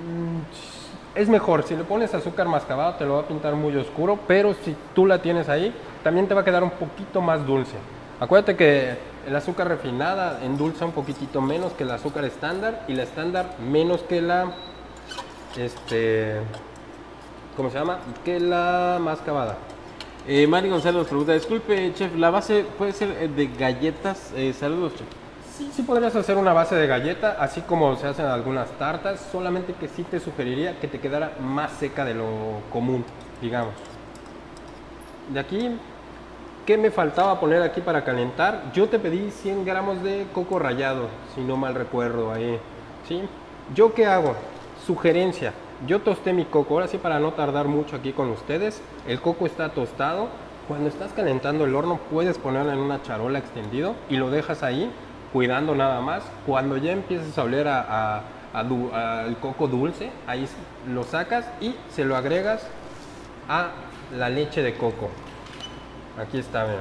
Es mejor, si le pones azúcar mascabado te lo va a pintar muy oscuro, pero si tú la tienes ahí, también te va a quedar un poquito más dulce. Acuérdate que el azúcar refinada endulza un poquitito menos que el azúcar estándar y la estándar menos que la, este, ¿cómo se llama? Que la mascabada. Eh, Mari González nos pregunta, disculpe, chef, ¿la base puede ser de galletas? Eh, saludos, chef. Sí, sí podrías hacer una base de galleta, así como se hacen algunas tartas, solamente que sí te sugeriría que te quedara más seca de lo común, digamos. De aquí, ¿qué me faltaba poner aquí para calentar? Yo te pedí cien gramos de coco rallado, si no mal recuerdo ahí, ¿sí? ¿Yo qué hago? Sugerencia, yo tosté mi coco, ahora sí para no tardar mucho aquí con ustedes, el coco está tostado, cuando estás calentando el horno puedes ponerlo en una charola extendido y lo dejas ahí, cuidando nada más. Cuando ya empieces a oler a, a, a, a, al coco dulce, ahí lo sacas y se lo agregas a la leche de coco. Aquí está, mira.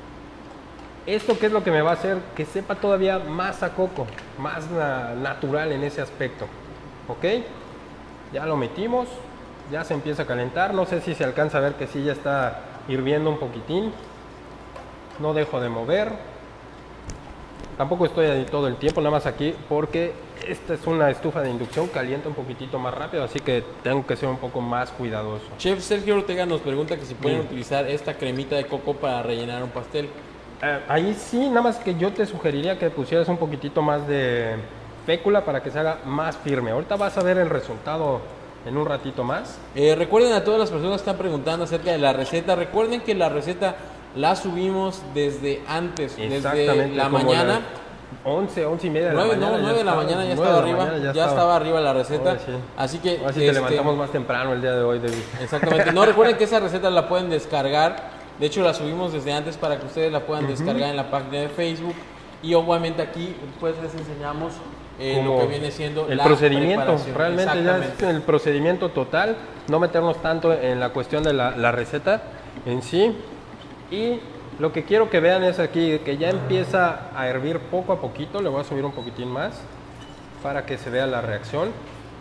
¿Esto qué es lo que me va a hacer? Que sepa todavía más a coco, más na natural en ese aspecto. ¿Ok? Ya lo metimos, ya se empieza a calentar. No sé si se alcanza a ver que sí ya está hirviendo un poquitín. No dejo de mover. Tampoco estoy ahí todo el tiempo, nada más aquí, porque esta es una estufa de inducción, calienta un poquitito más rápido, así que tengo que ser un poco más cuidadoso. Chef Sergio Ortega nos pregunta que si pueden sí. utilizar esta cremita de coco para rellenar un pastel. Eh, ahí sí, nada más que yo te sugeriría que pusieras un poquitito más de fécula para que se haga más firme. Ahorita vas a ver el resultado en un ratito más. Eh, recuerden a todas las personas que están preguntando acerca de la receta, recuerden que la receta la subimos desde antes, desde la mañana. once, once y media de la nueve, mañana. No, nueve de la mañana ya estaba arriba, ya, ya estaba. estaba arriba la receta. Sí. Así que Ahora sí este, te levantamos más temprano el día de hoy, David. Exactamente. No, recuerden que esa receta la pueden descargar. De hecho, la subimos desde antes para que ustedes la puedan uh-huh. descargar en la página de Facebook. Y obviamente aquí pues les enseñamos eh, lo que viene siendo el la procedimiento. Realmente ya es el procedimiento total. No meternos tanto en la cuestión de la, la receta en sí. Y lo que quiero que vean es aquí que ya empieza a hervir poco a poquito. Le voy a subir un poquitín más para que se vea la reacción.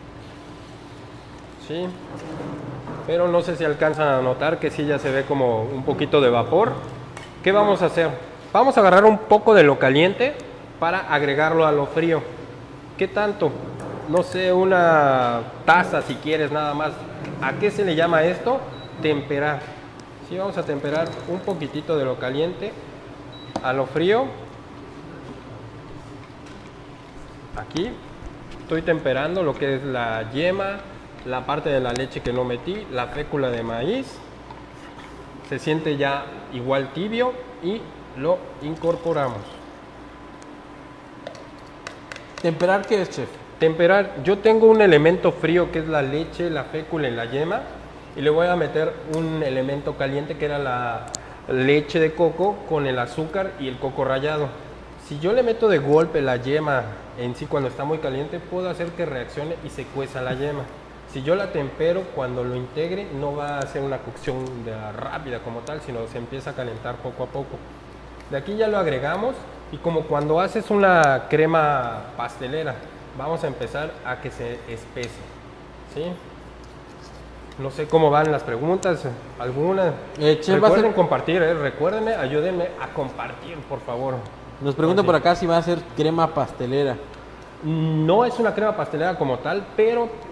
Sí. Pero no sé si alcanzan a notar que sí ya se ve como un poquito de vapor. ¿Qué vamos a hacer? Vamos a agarrar un poco de lo caliente para agregarlo a lo frío. ¿Qué tanto? No sé, una taza si quieres nada más. ¿A qué se le llama esto? Temperar. Sí, vamos a temperar un poquitito de lo caliente a lo frío. Aquí estoy temperando lo que es la yema, la parte de la leche que no metí, la fécula de maíz. Se siente ya igual tibio y lo incorporamos. ¿Temperar qué es, chef? Temperar, yo tengo un elemento frío que es la leche, la fécula y la yema. Y le voy a meter un elemento caliente que era la leche de coco con el azúcar y el coco rallado. Si yo le meto de golpe la yema en sí cuando está muy caliente, puedo hacer que reaccione y se cueza la yema. Si yo la tempero, cuando lo integre no va a ser una cocción de rápida como tal, sino se empieza a calentar poco a poco. De aquí ya lo agregamos y como cuando haces una crema pastelera, vamos a empezar a que se espese, ¿sí? No sé cómo van las preguntas, alguna. Eh, recuerden ser... compartir, eh, recuérdenme, ayúdenme a compartir, por favor. Nos preguntan por acá si va a ser crema pastelera. No es una crema pastelera como tal, pero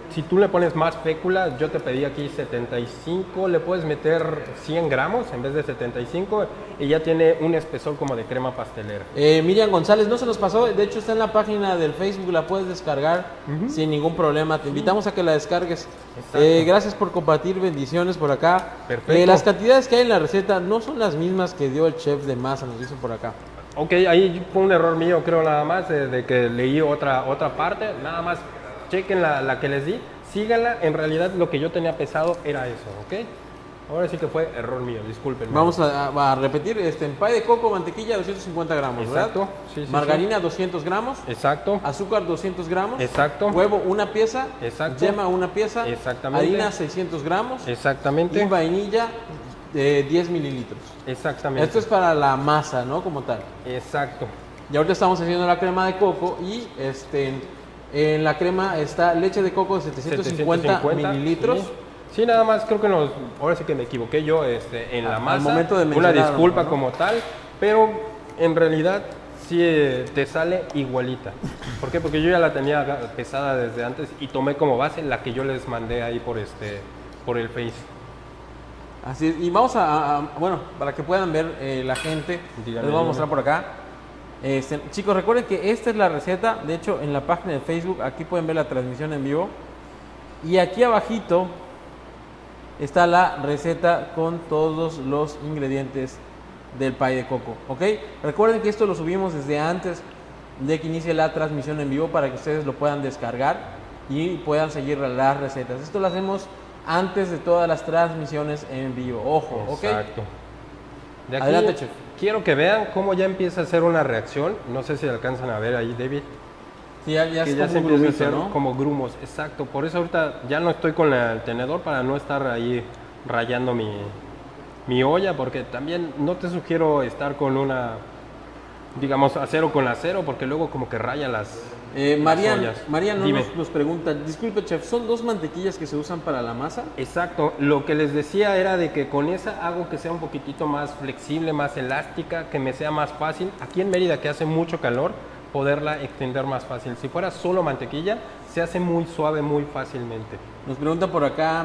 si tú le pones más fécula, yo te pedí aquí setenta y cinco, le puedes meter cien gramos en vez de setenta y cinco y ya tiene un espesor como de crema pastelera. Eh, Miriam González, no se nos pasó, de hecho está en la página del Facebook, la puedes descargar uh-huh. sin ningún problema. Te invitamos a que la descargues. Eh, gracias por compartir, bendiciones por acá. Perfecto. Eh, las cantidades que hay en la receta no son las mismas que dio el chef de masa, nos dicen por acá. Ok, ahí fue un error mío, creo nada más, de, de que leí otra, otra parte, nada más chequen la, la que les di, síganla, en realidad lo que yo tenía pesado era eso, ¿ok? Ahora sí que fue error mío, disculpen. Vamos a, a repetir, este, en pay de coco, mantequilla doscientos cincuenta gramos, exacto, ¿verdad? Sí, sí, margarina sí. doscientos gramos, exacto, azúcar doscientos gramos, exacto, huevo una pieza, exacto, yema una pieza, exactamente, harina seiscientos gramos, exactamente, y vainilla de diez mililitros. Exactamente. Esto es para la masa, ¿no? Como tal. Exacto. Y ahorita estamos haciendo la crema de coco y este en la crema está leche de coco de setecientos cincuenta mililitros. Sí. Sí, nada más creo que nos, ahora sí que me equivoqué yo este, en la masa. Al momento de una disculpa, ¿no? como tal, pero en realidad sí eh, te sale igualita. ¿Por qué? Porque yo ya la tenía pesada desde antes y tomé como base la que yo les mandé ahí por este por el Face. Así es, y vamos a, a bueno, para que puedan ver eh, la gente, dígame, les voy a mostrar por acá. Este, chicos, recuerden que esta es la receta, de hecho en la página de Facebook, aquí pueden ver la transmisión en vivo. Y aquí abajito está la receta con todos los ingredientes del pay de coco, ¿ok? Recuerden que esto lo subimos desde antes de que inicie la transmisión en vivo para que ustedes lo puedan descargar y puedan seguir las recetas. Esto lo hacemos antes de todas las transmisiones en vivo, ojo, ¿ok? Exacto. De aquí adelante, chef. Quiero que vean cómo ya empieza a hacer una reacción, no sé si alcanzan a ver ahí, David. Sí, ya, ya, que es ya como se empieza grumito, a hacer ¿no? como grumos, exacto. Por eso ahorita ya no estoy con la- el tenedor para no estar ahí rayando mi, mi olla, porque también no te sugiero estar con una, digamos, acero con acero, porque luego como que raya las, Eh, las Marian, ollas. Marian no Dime. nos, nos pregunta, disculpe chef, ¿son dos mantequillas que se usan para la masa? Exacto, lo que les decía era de que con esa hago que sea un poquitito más flexible, más elástica, que me sea más fácil. Aquí en Mérida, que hace mucho calor, poderla extender más fácil. Si fuera solo mantequilla, se hace muy suave muy fácilmente. Nos pregunta por acá,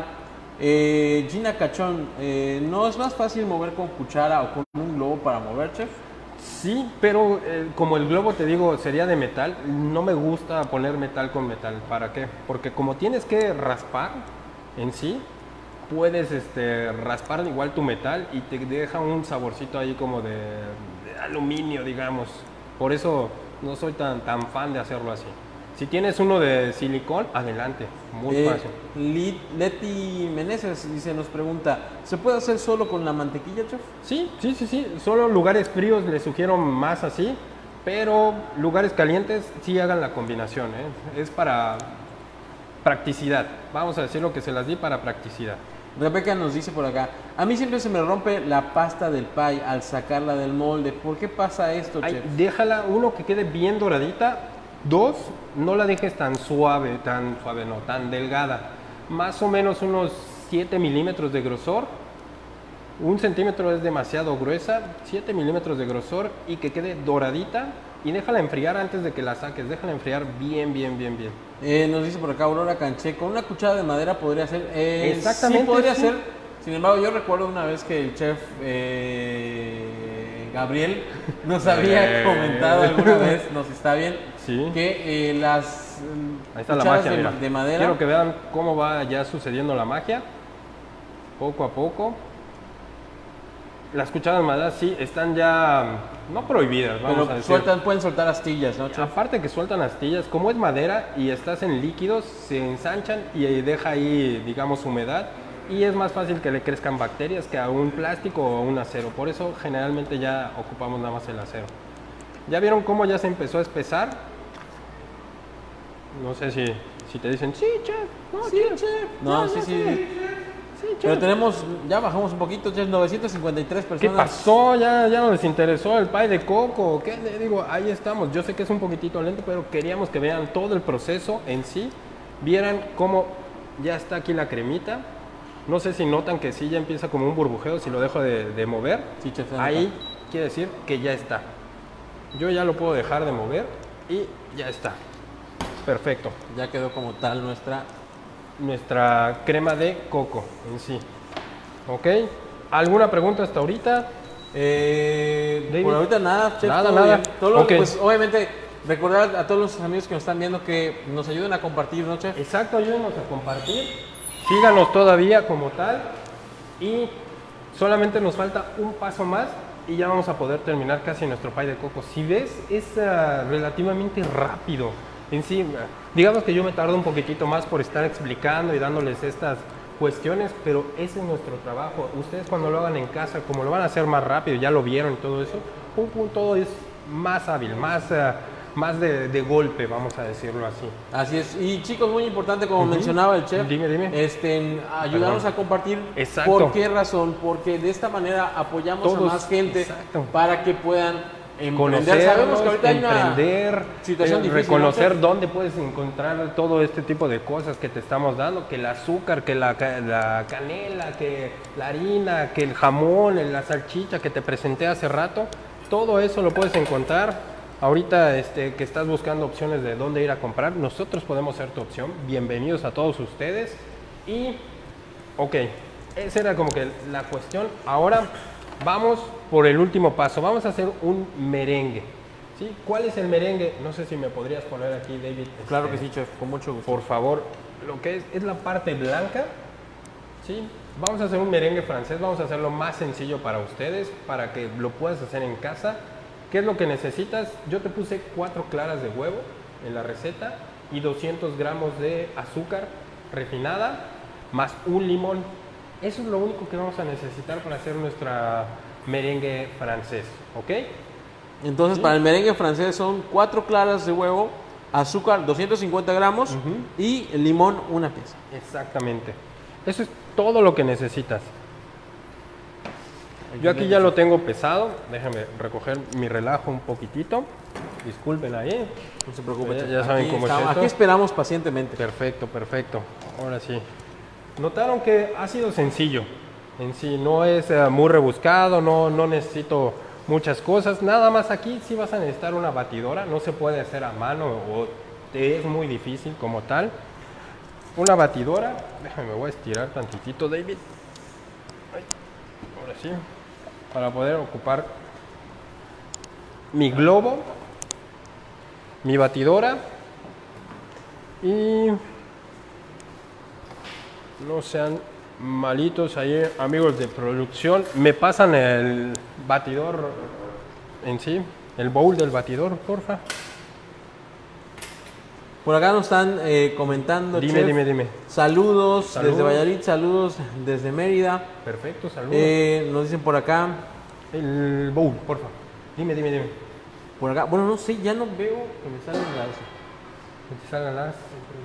eh, Gina Cachón, eh, ¿no es más fácil mover con cuchara o con un globo para mover, chef? Sí, pero eh, como el globo, te digo, sería de metal, no me gusta poner metal con metal. ¿Para qué? Porque como tienes que raspar en sí, puedes este, raspar igual tu metal y te deja un saborcito ahí como de, de aluminio, digamos. Por eso no soy tan, tan fan de hacerlo así. Si tienes uno de silicón, adelante, muy Eh, fácil. Lit- Leti Meneses dice, nos pregunta, ¿se puede hacer solo con la mantequilla, chef? Sí, sí, sí, sí. Solo lugares fríos les sugiero más así, pero lugares calientes sí hagan la combinación, ¿eh? Es para practicidad. Vamos a decir lo que se las di para practicidad. Rebeca nos dice por acá, a mí siempre se me rompe la pasta del pay al sacarla del molde. ¿Por qué pasa esto, Ay, chef? déjala, uno, que quede bien doradita. Dos, no la dejes tan suave, tan suave no, tan delgada. Más o menos unos siete milímetros de grosor. Un centímetro es demasiado gruesa, siete milímetros de grosor y que quede doradita. Y déjala enfriar antes de que la saques, déjala enfriar bien, bien, bien, bien. Eh, nos dice por acá Aurora Canché, con una cuchara de madera podría ser. Eh, Exactamente, Sí, podría sí. ser. Sin embargo, yo recuerdo una vez que el chef eh, Gabriel nos había Eh. comentado alguna vez, nos está bien, Sí. que eh, las mm, Ahí está la cucharas magia, de, mira. de madera. Quiero que vean cómo va ya sucediendo la magia. Poco a poco. Las cucharas de madera sí están ya no prohibidas, vamos pero a decir. sueltan, pueden soltar astillas, ¿no, chef? Aparte que sueltan astillas, como es madera y estás en líquidos, se ensanchan y deja ahí, digamos, humedad. Y es más fácil que le crezcan bacterias que a un plástico o a un acero. Por eso generalmente ya ocupamos nada más el acero. ¿Ya vieron cómo ya se empezó a espesar? No sé si, si te dicen, sí, chef, no, Sí, chef, chef. No, ya, sí, ya sí. sé, sí, chef". Pero tenemos, ya bajamos un poquito, chef, novecientas cincuenta y tres ¿Qué personas. pasó? ¿Ya, ya no les interesó el pay de coco? ¿Qué? Le digo, ahí estamos. Yo sé que es un poquitito lento, pero queríamos que vean todo el proceso en sí. Vieran cómo ya está aquí la cremita. No sé si notan que sí ya empieza como un burbujeo si lo dejo de, de mover. Sí, chef, se Ahí nota. quiere decir que ya está. Yo ya lo puedo dejar de mover y ya está. Perfecto. Ya quedó como tal nuestra nuestra crema de coco en sí. ¿Ok? ¿Alguna pregunta hasta ahorita? Eh, David. por ahorita nada, chef, Nada, todo nada. bien. Todo lo- Ok. Pues obviamente recordar a todos los amigos que nos están viendo que nos ayuden a compartir, ¿no, chef? Exacto, ayúdenos a compartir. Síganos todavía como tal. Y solamente nos falta un paso más y ya vamos a poder terminar casi nuestro pie de coco. Si ves, es uh, relativamente rápido. En sí, uh, digamos que yo me tardo un poquitito más por estar explicando y dándoles estas cuestiones, pero ese es nuestro trabajo. Ustedes cuando lo hagan en casa, como lo van a hacer más rápido, ya lo vieron y todo eso, pum, pum, todo es más hábil, más, uh, más de, de golpe, vamos a decirlo así. Así es. Y chicos, muy importante, como Ujú. mencionaba el chef, Dime, dime. Este, en ayudarnos Perdón. a compartir. Exacto. ¿Por qué razón? Porque de esta manera apoyamos Todos, a más gente exacto. para que puedan emprender. Conocernos, Sabemos que ahorita hay una emprender, situación eh, difícil, reconocer ¿no? dónde puedes encontrar todo este tipo de cosas que te estamos dando, que el azúcar, que la, ca- la canela, que la harina, que el jamón, la salchicha que te presenté hace rato, todo eso lo puedes encontrar. Ahorita este, que estás buscando opciones de dónde ir a comprar, nosotros podemos ser tu opción. Bienvenidos a todos ustedes. Y, ok, esa era como que la cuestión. Ahora vamos por el último paso. Vamos a hacer un merengue. ¿Sí? ¿Cuál es el merengue? No sé si me podrías poner aquí, David. Claro que este, sí, chef, con mucho gusto. Por favor, lo que es, es la parte blanca. ¿Sí? Vamos a hacer un merengue francés. Vamos a hacerlo más sencillo para ustedes, para que lo puedas hacer en casa. ¿Qué es lo que necesitas? Yo te puse cuatro claras de huevo en la receta y doscientos gramos de azúcar refinada más un limón. Eso es lo único que vamos a necesitar para hacer nuestra merengue francés, ¿ok? Entonces, Sí. para el merengue francés son cuatro claras de huevo, azúcar doscientos cincuenta gramos Ujú. y limón una pieza. Exactamente. Eso es todo lo que necesitas. Yo aquí ya lo tengo pesado. Déjame recoger mi relajo un poquitito. Disculpen ahí. No se preocupe, Ya- chef. ya saben Aquí cómo es estamos- esto. Aquí esperamos pacientemente. Perfecto, perfecto. Ahora sí. Notaron que ha sido sencillo. En sí, no es eh, muy rebuscado, no, no necesito muchas cosas. Nada más aquí sí vas a necesitar una batidora. No se puede hacer a mano o te es muy difícil como tal. Una batidora. Déjame, me voy a estirar tantitito, David. Ay, ahora sí. Para poder ocupar mi globo, mi batidora y no sean malitos ahí, amigos de producción. Me pasan el batidor en sí, el bowl del batidor, porfa. Por acá nos están eh, comentando, Dime, chef. dime, dime. Saludos, Saludos. desde Valladolid, saludos desde Mérida. Perfecto, saludos. Eh, nos dicen por acá, El bowl, porfa. Dime, dime, dime. por acá, bueno, no sé, ya no veo que me salen las... Que te salgan las.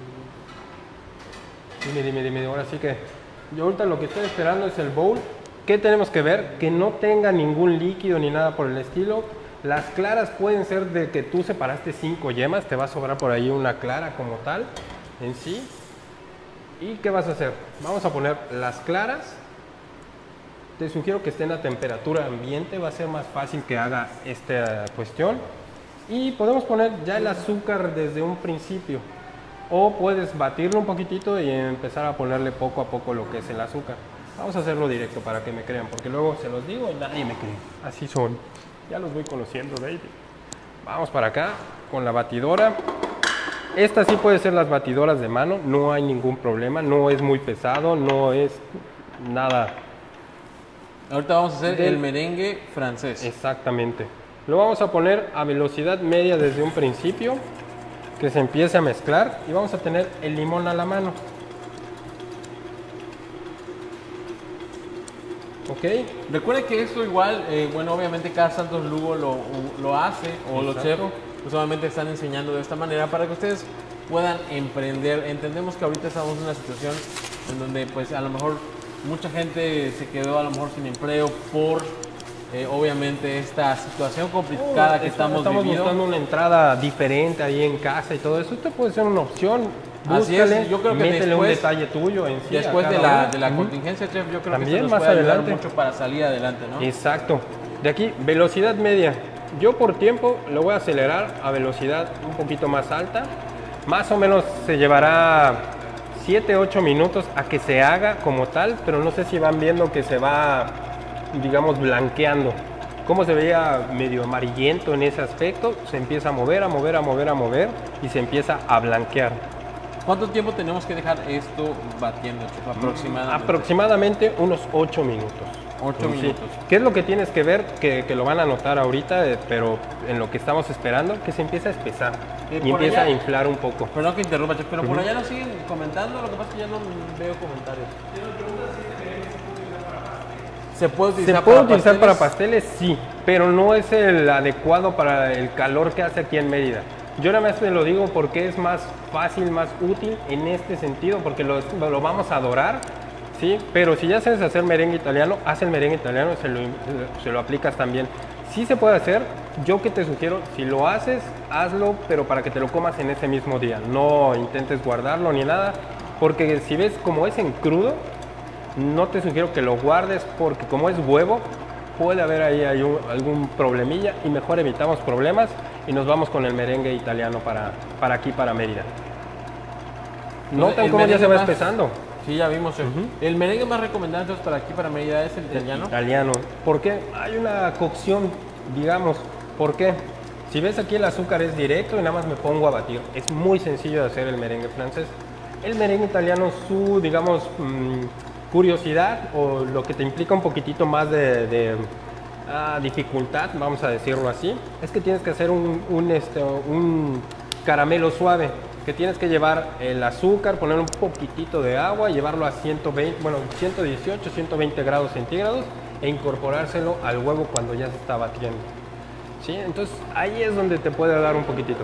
Dime, dime, dime. Ahora sí que. Yo ahorita lo que estoy esperando es el bowl. ¿Qué tenemos que ver? Que no tenga ningún líquido ni nada por el estilo. Las claras pueden ser de que tú separaste cinco yemas. Te va a sobrar por ahí una clara como tal. En sí. ¿Y qué vas a hacer? Vamos a poner las claras. Te sugiero que estén a temperatura ambiente. Va a ser más fácil que haga esta cuestión. Y podemos poner ya el azúcar desde un principio. O puedes batirlo un poquitito y empezar a ponerle poco a poco lo que es el azúcar. Vamos a hacerlo directo para que me crean, porque luego se los digo y nadie me cree. Así son. Ya los voy conociendo, baby. Vamos para acá con la batidora. Esta sí puede ser las batidoras de mano, no hay ningún problema. No es muy pesado, no es nada. Ahorita vamos a hacer Del- el merengue francés. Exactamente. Lo vamos a poner a velocidad media desde un principio, que se empiece a mezclar y vamos a tener el limón a la mano. ¿Ok? Recuerde que esto igual, eh, bueno, obviamente cada Santos Lugo lo, lo hace, o los chefs, Exacto. pues obviamente están enseñando de esta manera para que ustedes puedan emprender. Entendemos que ahorita estamos en una situación en donde pues a lo mejor mucha gente se quedó a lo mejor sin empleo por eh, obviamente esta situación complicada que Eso, estamos, estamos viviendo. buscando una entrada diferente ahí en casa y todo eso. Esto puede ser una opción. Así es, Búscale, yo creo que métele un después- detalle tuyo en sí a Después de cada la, uno. de la Ujú. contingencia, chef, yo creo También que esto nos más puede ayudar adelante. mucho para salir adelante, ¿no? Exacto. De aquí, velocidad media. Yo por tiempo lo voy a acelerar a velocidad un poquito más alta. Más o menos se llevará siete ocho minutos a que se haga como tal, pero no sé si van viendo que se va, digamos, blanqueando. Como se veía medio amarillento en ese aspecto, se empieza a mover, a mover, a mover, a mover y se empieza a blanquear. ¿Cuánto tiempo tenemos que dejar esto batiendo, chef? Aproximadamente. Aproximadamente unos ocho minutos. ocho Sí. minutos. ¿Qué es lo que tienes que ver? Que, que lo van a notar ahorita, eh, pero en lo que estamos esperando, que se empieza a espesar Eh, y por empieza allá- a inflar un poco. Perdón que interrumpa, chef, pero por allá nos siguen comentando, lo que pasa es que ya no veo comentarios. ¿Se puede Se utilizar, puede para, utilizar pasteles? para pasteles, sí, pero no es el adecuado para el calor que hace aquí en Mérida. Yo nada más te lo digo porque es más fácil, más útil en este sentido, porque lo, lo vamos a adorar, ¿sí? Pero si ya sabes hacer merengue italiano, haz el merengue italiano, se lo, se lo aplicas también. Sí se puede hacer, yo que te sugiero, si lo haces, hazlo, pero para que te lo comas en ese mismo día. No intentes guardarlo ni nada, porque si ves como es en crudo, no te sugiero que lo guardes porque como es huevo, puede haber ahí, ahí un- algún problemilla y mejor evitamos problemas y nos vamos con el merengue italiano para, para aquí, para Mérida. Notan El cómo ya merengue se va más- espesando. Sí, ya vimos, chef. El merengue más recomendado entonces para aquí, para Mérida, es el italiano. Italiano. Porque hay una cocción, digamos. ¿Por qué? Si ves aquí el azúcar es directo y nada más me pongo a batir. Es muy sencillo de hacer el merengue francés. El merengue italiano, su, digamos, mm, curiosidad o lo que te implica un poquitito más de, de, ah, dificultad, vamos a decirlo así, es que tienes que hacer un, un, este, un caramelo suave, que tienes que llevar el azúcar, poner un poquitito de agua, llevarlo a ciento veinte, bueno, ciento dieciocho, ciento veinte grados centígrados e incorporárselo al huevo cuando ya se está batiendo. ¿Sí? Entonces ahí es donde te puede dar un poquitito.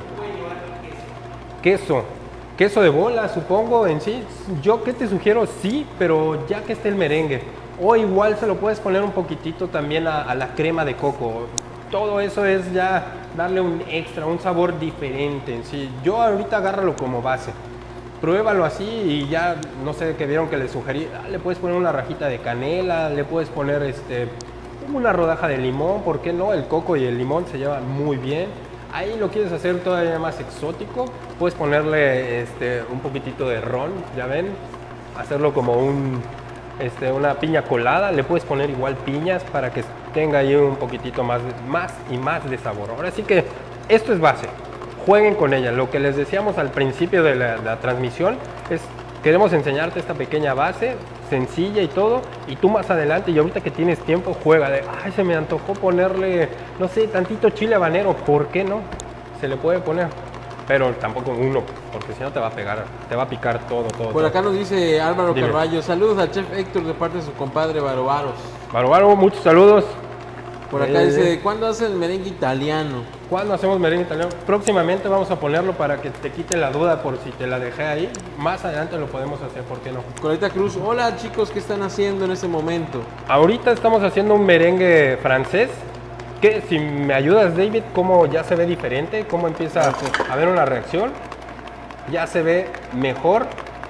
Queso. Queso de bola, supongo, en sí. Yo, ¿qué te sugiero? Sí, pero ya que esté el merengue. O igual se lo puedes poner un poquitito también a, a la crema de coco. Todo eso es ya darle un extra, un sabor diferente en sí. Yo ahorita agárralo como base. Pruébalo así y ya, no sé, que vieron que le sugerí. Ah, le puedes poner una rajita de canela, le puedes poner este, una rodaja de limón. ¿Por qué no? El coco y el limón se llevan muy bien. Ahí lo quieres hacer todavía más exótico, puedes ponerle este, un poquitito de ron, ya ven, hacerlo como un, este, una piña colada, le puedes poner igual piñas para que tenga ahí un poquitito más, más y más de sabor. Ahora sí que esto es base, jueguen con ella. Lo que les decíamos al principio de la, la transmisión es, queremos enseñarte esta pequeña base, sencilla y todo, y tú más adelante y ahorita que tienes tiempo juega de, ay, se me antojó ponerle, no sé, tantito chile habanero, ¿por qué no? Se le puede poner, pero tampoco uno, porque si no te va a pegar, te va a picar todo, todo. Por todo. acá nos dice Álvaro Dime. Carballo, saludos al chef Héctor de parte de su compadre Barobaros. Bárbaro, muchos saludos. Por acá Eh, dice, ¿cuándo hace el merengue italiano? ¿Cuándo hacemos merengue italiano? Próximamente vamos a ponerlo para que te quite la duda por si te la dejé ahí. Más adelante lo podemos hacer, ¿por qué no? Coleta Cruz, hola chicos, ¿qué están haciendo en este momento? Ahorita estamos haciendo un merengue francés. Que si me ayudas, David, cómo ya se ve diferente, cómo empieza a haber una reacción. Ya se ve mejor.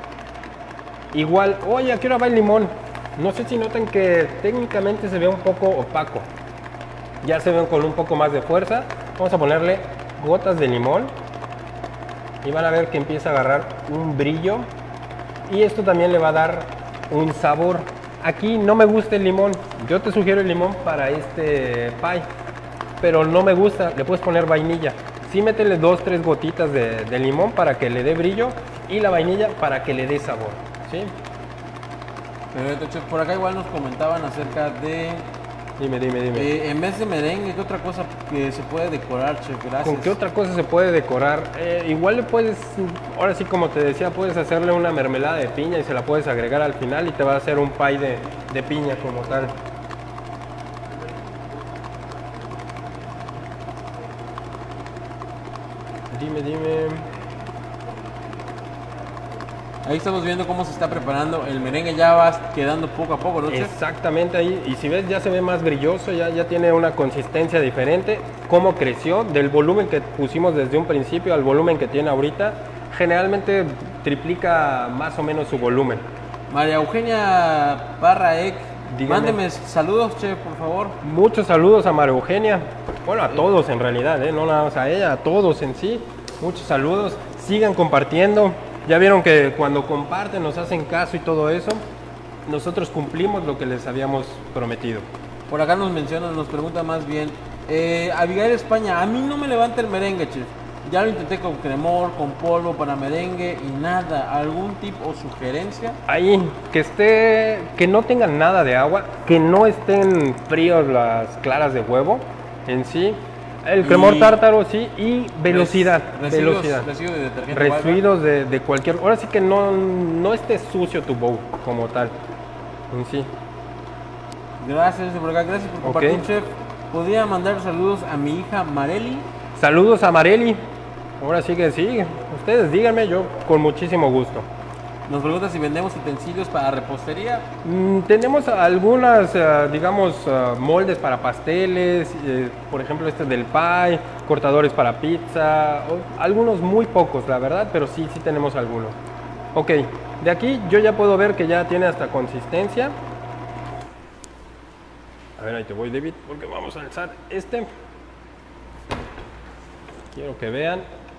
Igual, oye, ¿a qué hora va el limón? No sé si notan que técnicamente se ve un poco opaco. Ya se ven con un poco más de fuerza. Vamos a ponerle gotas de limón. Y van a ver que empieza a agarrar un brillo. Y esto también le va a dar un sabor. Aquí no me gusta el limón. Yo te sugiero el limón para este pie. Pero no me gusta. Le puedes poner vainilla. Sí, métele dos, tres gotitas de, de limón para que le dé brillo. Y la vainilla para que le dé sabor. ¿Sí? Perfecto, chef. Por acá igual nos comentaban acerca de, Dime, dime, dime. eh, en vez de merengue, ¿qué otra cosa que se puede decorar, chef? Gracias. ¿Con qué otra cosa se puede decorar? Eh, igual le puedes, ahora sí como te decía, puedes hacerle una mermelada de piña y se la puedes agregar al final y te va a hacer un pie de, de piña como tal. Dime, dime. Ahí estamos viendo cómo se está preparando. El merengue ya va quedando poco a poco, ¿no, chef? Exactamente ahí. Y si ves, ya se ve más brilloso, ya, ya tiene una consistencia diferente. Cómo creció del volumen que pusimos desde un principio al volumen que tiene ahorita. Generalmente triplica más o menos su volumen. María Eugenia Parra Eck, Dígame. mándeme saludos, chef, por favor. Muchos saludos a María Eugenia. Bueno, a todos en realidad, ¿eh? No nada más a ella, a todos en sí. Muchos saludos. Sigan compartiendo. Ya vieron que cuando comparten, nos hacen caso y todo eso, nosotros cumplimos lo que les habíamos prometido. Por acá nos menciona, nos pregunta más bien, eh, Abigail España, a mí no me levanta el merengue, chef. Ya lo intenté con cremor, con polvo para merengue y nada. ¿Algún tip o sugerencia? Ahí, que esté, que no tengan nada de agua, que no estén fríos las claras de huevo en sí. El cremor Y- tártaro, sí, y velocidad. Residuos, velocidad. residuos de detergente. o algo. Residuos de, de cualquier. Ahora sí que no, no esté sucio tu bowl como tal. En sí. Gracias por acá, gracias por compartir, Ok. chef. ¿Podría mandar saludos a mi hija Marely? Saludos a Marely. Ahora sí que sí. Ustedes díganme, yo con muchísimo gusto. Nos pregunta si vendemos utensilios para repostería. Mm, tenemos algunas, eh, digamos, eh, moldes para pasteles, eh, por ejemplo este del pie, cortadores para pizza, o- algunos muy pocos, la verdad, pero sí, sí tenemos algunos. Ok, de aquí yo ya puedo ver que ya tiene hasta consistencia. A ver, ahí te voy, David, porque vamos a alzar este. Quiero que vean.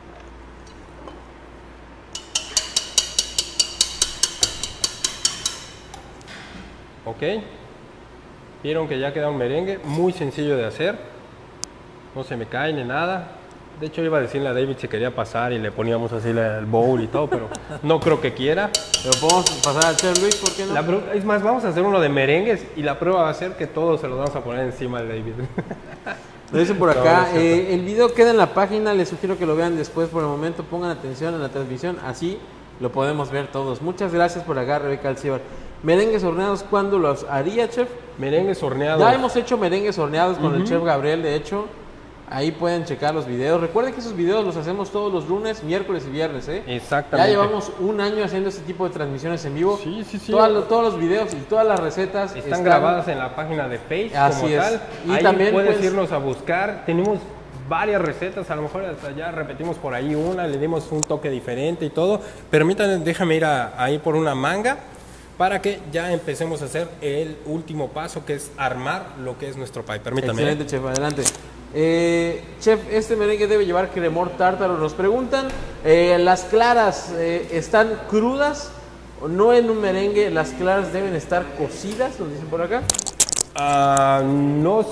Ok, vieron que ya queda un merengue muy sencillo de hacer, no se me cae ni nada. De hecho iba a decirle a David si quería pasar y le poníamos así la- el bowl y todo, pero no creo que quiera. Pero podemos pasar al chef Luis, ¿por qué no? La pru- es más, vamos a hacer uno de merengues y la prueba va a ser que todos se los vamos a poner encima al David. Nos dicen por No, acá, no es cierto. eh, el video queda en la página, les sugiero que lo vean después. Por el momento pongan atención en la transmisión, así lo podemos ver todos. Muchas gracias por acá, Rebeca Alcibar. Merengues horneados, ¿cuándo los haría, chef? Merengues horneados. Ya hemos hecho merengues horneados con el chef Gabriel, de hecho. Ahí pueden checar los videos. Recuerden que esos videos los hacemos todos los lunes, miércoles y viernes, ¿eh? Exactamente. Ya llevamos un año haciendo este tipo de transmisiones en vivo. Sí, sí, sí. Todas lo- todos los videos y todas las recetas Están, grabadas en la página de Facebook Así como es. tal. Y Ahí también, puedes pues- irnos a buscar. Tenemos varias recetas, a lo mejor hasta ya repetimos por ahí una, le dimos un toque diferente y todo. Permítanme, déjame ir a- ahí por una manga para que ya empecemos a hacer el último paso, que es armar lo que es nuestro pie. Permítanme. Excelente, chef, adelante. Eh, chef, este merengue debe llevar cremor tártaro. Nos preguntan, eh, ¿las claras eh, están crudas? ¿O no en un merengue las claras deben estar cocidas? Nos dicen por acá. Ah, no,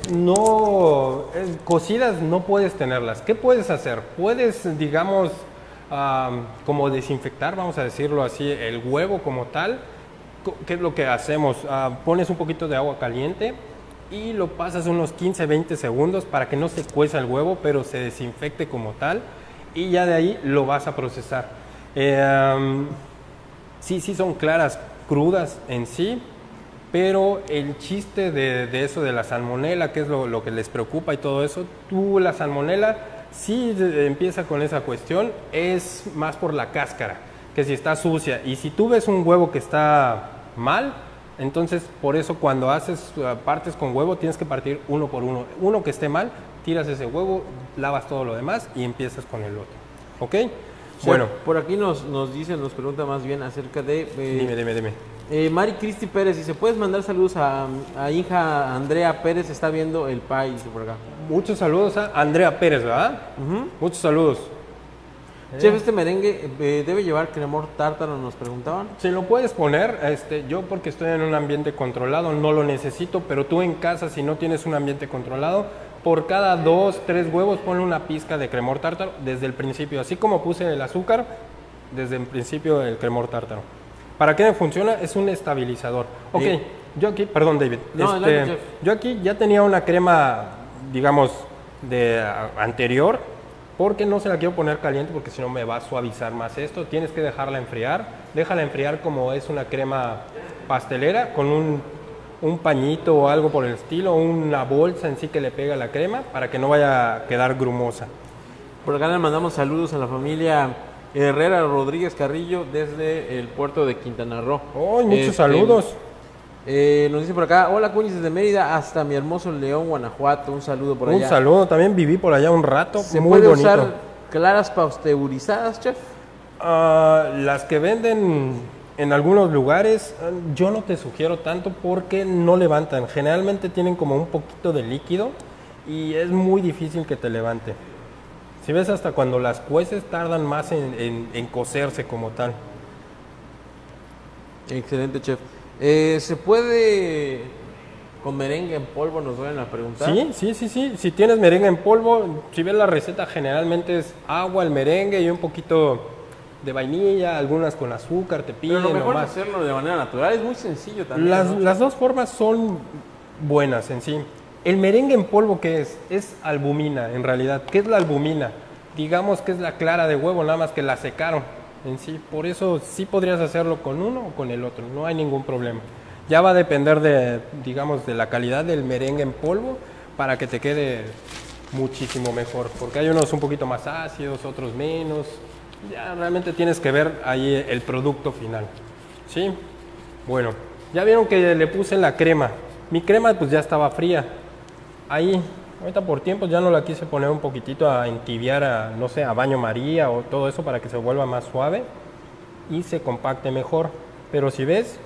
no, eh, cocidas no puedes tenerlas. ¿Qué puedes hacer? Puedes, digamos, ah, como desinfectar, vamos a decirlo así, el huevo como tal. Co- ¿Qué es lo que hacemos? Ah, pones un poquito de agua caliente y lo pasas unos quince a veinte segundos para que no se cueza el huevo, pero se desinfecte como tal. Y ya de ahí lo vas a procesar. Eh, am, sí, sí son claras crudas en sí, pero el chiste de, de eso de la salmonela, que es lo, lo que les preocupa y todo eso, tú la salmonela sí de- empieza con esa cuestión, es más por la cáscara, que si está sucia. Y si tú ves un huevo que está mal, entonces por eso cuando haces uh, partes con huevo tienes que partir uno por uno. Uno que esté mal, tiras ese huevo, lavas todo lo demás y empiezas con el otro. ¿Ok? Chef, Bueno, por aquí nos, nos dice, nos pregunta más bien acerca de... eh, dime, dime, dime. eh, Mari Cristi Pérez dice, ¿puedes mandar saludos a, a hija Andrea Pérez? Está viendo el país, dice por acá. Muchos saludos a Andrea Pérez, ¿verdad? Ujú. Muchos saludos. Chef, este merengue eh, debe llevar cremor tártaro, nos preguntaban. Si lo puedes poner, este, yo porque estoy en un ambiente controlado no lo necesito, pero tú en casa si no tienes un ambiente controlado, por cada dos, tres huevos ponle una pizca de cremor tártaro desde el principio, así como puse el azúcar, desde el principio el cremor tártaro. ¿Para qué me funciona? Es un estabilizador. Ok, Sí. yo aquí, perdón David, No, este, adelante, chef. yo aquí ya tenía una crema, digamos, de a- anterior, porque no se la quiero poner caliente porque si no me va a suavizar más esto. Tienes que dejarla enfriar. Déjala enfriar como es una crema pastelera con un, un pañito o algo por el estilo, una bolsa en sí que le pega a la crema para que no vaya a quedar grumosa. Por acá le mandamos saludos a la familia Herrera Rodríguez Carrillo desde el puerto de Quintana Roo. ¡Oh, muchos Este, saludos! eh, nos dice por acá, hola Cuñiz desde Mérida hasta mi hermoso León, Guanajuato. Un saludo por Un allá. saludo, también viví por allá un rato, ¿Se muy puede bonito. usar claras pasteurizadas, chef? Ah, las que venden en algunos lugares, ah, yo no te sugiero tanto porque no levantan. Generalmente tienen como un poquito de líquido y es muy difícil que te levante. Si ves, hasta cuando las cueces tardan más en, en, en cocerse como tal. Excelente, chef. Eh, ¿Se puede con merengue en polvo? Nos van a preguntar. Sí, sí, sí, sí. Si tienes merengue en polvo, si ves la receta, generalmente es agua, el merengue y un poquito de vainilla, algunas con azúcar, te piden. Pero lo mejor nomás. es hacerlo de manera natural, es muy sencillo también. Las, ¿no? las dos formas son buenas en sí. El merengue en polvo, ¿qué es? Es albumina, en realidad. ¿Qué es la albumina? Digamos que es la clara de huevo, nada más que la secaron en sí. Por eso sí podrías hacerlo con uno o con el otro, no hay ningún problema. Ya va a depender de, digamos, de la calidad del merengue en polvo para que te quede muchísimo mejor. Porque hay unos un poquito más ácidos, otros menos. Ya realmente tienes que ver ahí el producto final. ¿Sí? Bueno, ya vieron que le puse la crema. Mi crema pues ya estaba fría. Ahí, ahorita por tiempo ya no la quise poner un poquitito a entibiar, a, no sé, a baño María o todo eso para que se vuelva más suave y se compacte mejor. Pero si ves,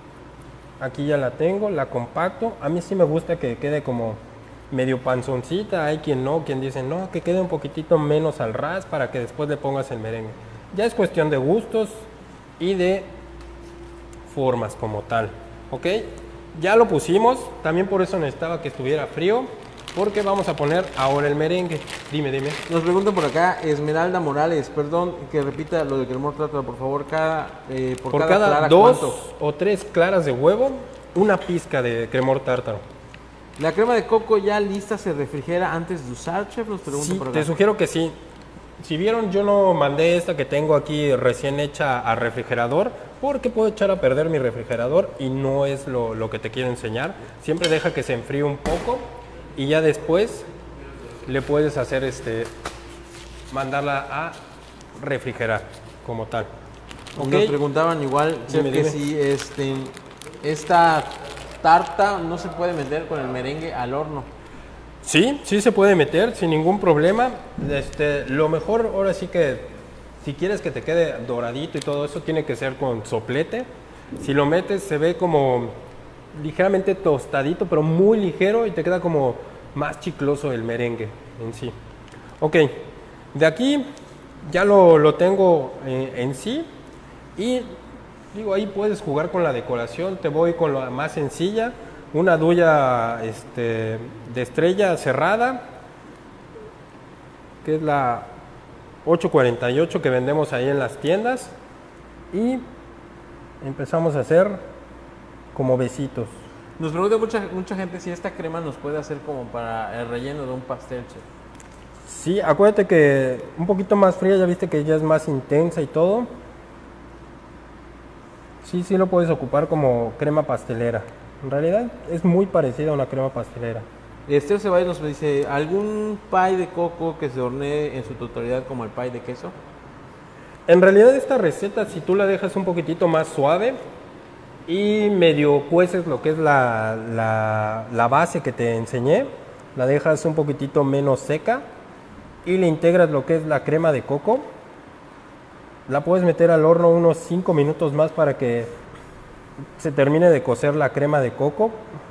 aquí ya la tengo, la compacto. A mí sí me gusta que quede como medio panzoncita. Hay quien no, quien dice no, que quede un poquitito menos al ras para que después le pongas el merengue. Ya es cuestión de gustos y de formas como tal. ¿Ok? Ya lo pusimos, también por eso necesitaba que estuviera frío, porque vamos a poner ahora el merengue. Dime, dime. Nos pregunta por acá Esmeralda Morales, perdón que repita lo de cremor tártaro, por favor, cada, eh, por, Por cada, cada clara, dos ¿cuánto? o tres claras de huevo, una pizca de cremor tártaro. ¿La crema de coco ya lista se refrigera antes de usar, chef? Nos pregunta Sí, por acá. te sugiero que sí. Si vieron, yo no mandé esta que tengo aquí recién hecha al refrigerador, porque puedo echar a perder mi refrigerador y no es lo, lo que te quiero enseñar. Siempre deja que se enfríe un poco y ya después le puedes hacer este, mandarla a refrigerar como tal. ¿Ok? Nos preguntaban igual, chef, Dime, que dime. si este, esta tarta no se puede meter con el merengue al horno. Sí, sí se puede meter sin ningún problema. Este, lo mejor ahora sí que si quieres que te quede doradito y todo eso, tiene que ser con soplete. Si lo metes se ve como ligeramente tostadito, pero muy ligero y te queda como más chicloso el merengue en sí. Ok, de aquí ya lo, lo tengo eh, en sí y digo, ahí puedes jugar con la decoración. Te voy con la más sencilla. Una duya este, de estrella cerrada, que es la ocho cuarenta y ocho que vendemos ahí en las tiendas. Y empezamos a hacer como besitos. Nos pregunta mucha, mucha gente si esta crema nos puede hacer como para el relleno de un pastel, chef. Sí, acuérdate que un poquito más fría, ya viste que ya es más intensa y todo. Sí, sí lo puedes ocupar como crema pastelera. En realidad es muy parecida a una crema pastelera. Esther Ceballos nos dice, ¿algún pie de coco que se hornee en su totalidad como el pie de queso? En realidad esta receta, si tú la dejas un poquitito más suave y medio cueces lo que es la, la, la base que te enseñé, la dejas un poquitito menos seca y le integras lo que es la crema de coco, la puedes meter al horno unos cinco minutos más para que se termine de cocer la crema de coco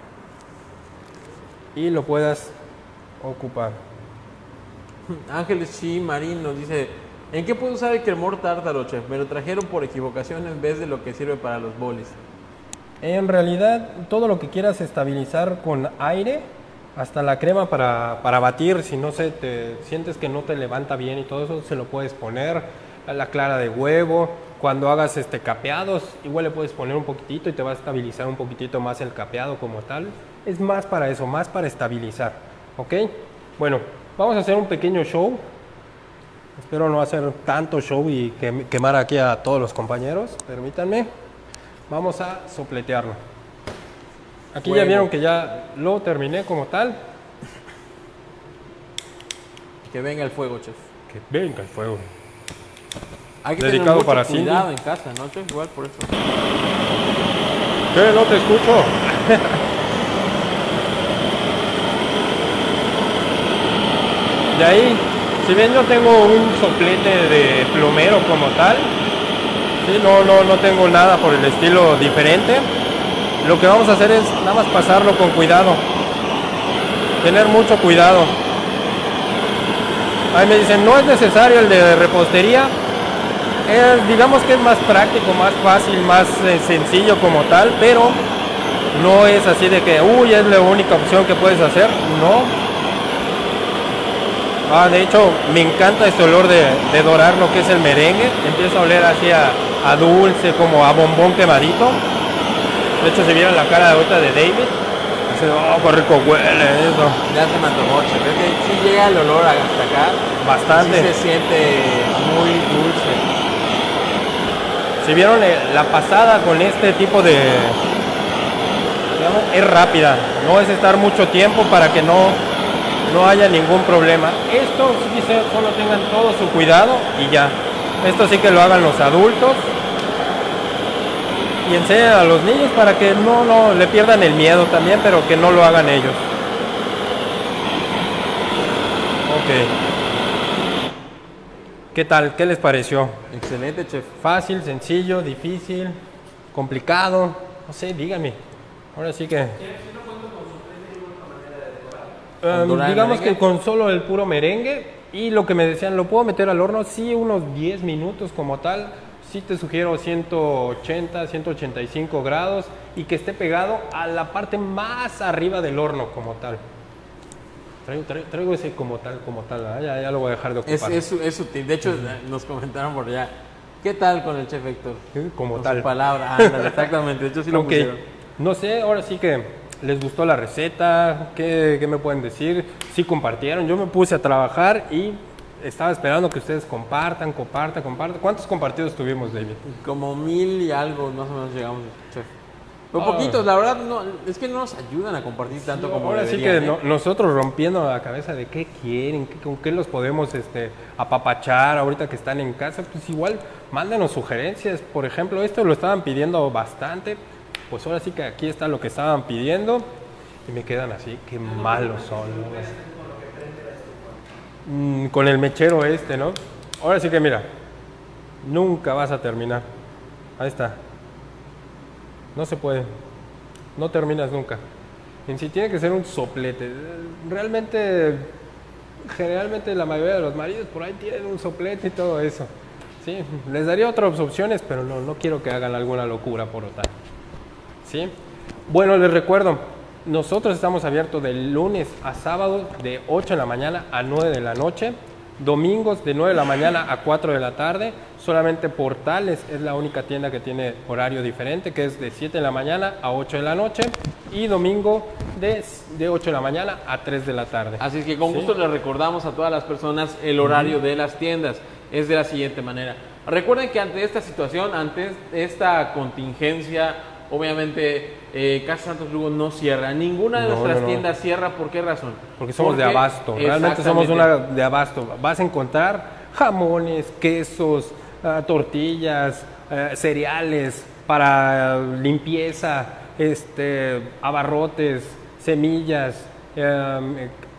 y lo puedas ocupar. Ángeles Chi Marín nos dice, ¿en qué puedo usar el cremor tártaro, chef? Me lo trajeron por equivocación en vez de lo que sirve para los bolis. En realidad, todo lo que quieras estabilizar con aire, hasta la crema para, para batir, si no se te sientes que no te levanta bien y todo eso, se lo puedes poner. A la clara de huevo, cuando hagas este capeados, igual le puedes poner un poquitito y te va a estabilizar un poquitito más el capeado como tal. Es más para eso, más para estabilizar. ¿Ok? Bueno, vamos a hacer un pequeño show. Espero no hacer tanto show y que, quemar aquí a todos los compañeros. Permítanme. Vamos a sopletearlo. Aquí Fuego. ya vieron que ya lo terminé como tal. Que venga el fuego, chef. Que venga el fuego. Hay que Dedicado tener mucho para cuidado Cindy. en casa, ¿no, chef? Igual por eso. ¿Qué? No te escucho. De ahí, si bien yo tengo un soplete de plomero como tal, ¿sí? no, no, no tengo nada por el estilo diferente. Lo que vamos a hacer es nada más pasarlo con cuidado. Tener mucho cuidado. Ahí me dicen, no es necesario el de repostería. Eh, digamos que es más práctico, más fácil, más eh, sencillo como tal, pero no es así de que, uy, es la única opción que puedes hacer. No. Ah, de hecho, me encanta este olor de, de dorar lo que es el merengue. Empieza a oler así a, a dulce, como a bombón quemadito. De hecho, si vieron la cara de ahorita de David, dice, oh, qué rico huele eso. Ya se me antojó, chef. Es que sí llega el olor hasta acá. Bastante. Sí se siente muy dulce. Si vieron eh, la pasada con este tipo de... digamos, es rápida. No es estar mucho tiempo para que no, no haya ningún problema. Esto sí dice, solo tengan todo su cuidado y ya. Esto sí que lo hagan los adultos. Y enseñen a los niños para que no, no le pierdan el miedo también, pero que no lo hagan ellos. Ok. ¿Qué tal? ¿Qué les pareció? Excelente, chef. Fácil, sencillo, difícil, complicado. No sé, díganme. Ahora sí que... Um, digamos que con solo el puro merengue y lo que me decían, ¿lo puedo meter al horno? Sí, unos diez minutos como tal. Sí te sugiero ciento ochenta, ciento ochenta y cinco grados y que esté pegado a la parte más arriba del horno como tal. Traigo, traigo, traigo ese como tal, como tal, ¿eh? ya, ya lo voy a dejar de ocupar. Es, es, es sutil. De hecho, uh-huh. nos comentaron por allá. ¿Qué tal con el chef Héctor? Como con tal. Su palabra, ándale, exactamente. De hecho, sí lo okay. pusieron. No sé, ahora sí que les gustó la receta. ¿Qué, qué me pueden decir? Sí compartieron. Yo me puse a trabajar y estaba esperando que ustedes compartan, compartan, compartan. ¿Cuántos compartidos tuvimos, David? Como mil y algo, más o menos llegamos, chef. Pero Oh. poquitos, la verdad, no, es que no nos ayudan a compartir tanto Sí, como ahora deberían, sí que ¿eh? no, nosotros rompiendo la cabeza de qué quieren, qué, con qué los podemos este, apapachar ahorita que están en casa, pues igual mándenos sugerencias. Por ejemplo, esto lo estaban pidiendo bastante, pues ahora sí que aquí está lo que estaban pidiendo y me quedan así, qué malos son, ¿no? Mm, con el mechero este, ¿no? Ahora sí que mira, nunca vas a terminar. Ahí está. No se puede, no terminas nunca. En sí tiene que ser un soplete. Realmente, generalmente la mayoría de los maridos por ahí tienen un soplete y todo eso. Sí, les daría otras opciones, pero no, no quiero que hagan alguna locura por otra. ¿Sí? Bueno, les recuerdo, nosotros estamos abiertos de lunes a sábado de ocho de la mañana a nueve de la noche. Domingos de nueve de la mañana a cuatro de la tarde. Solamente Portales es la única tienda que tiene horario diferente, que es de siete de la mañana a ocho de la noche. Y domingo de, de ocho de la mañana a tres de la tarde. Así es que con ¿Sí? gusto les recordamos a todas las personas el horario uh-huh. de las tiendas. Es de la siguiente manera. Recuerden que ante esta situación, ante esta contingencia, obviamente eh, Casa Santos Lugo no cierra. Ninguna de no, nuestras no, no. tiendas cierra. ¿Por qué razón? Porque somos Porque, de abasto. Realmente somos una de abasto. Vas a encontrar jamones, quesos, uh, tortillas, uh, cereales para uh, limpieza, este, abarrotes, semillas, um,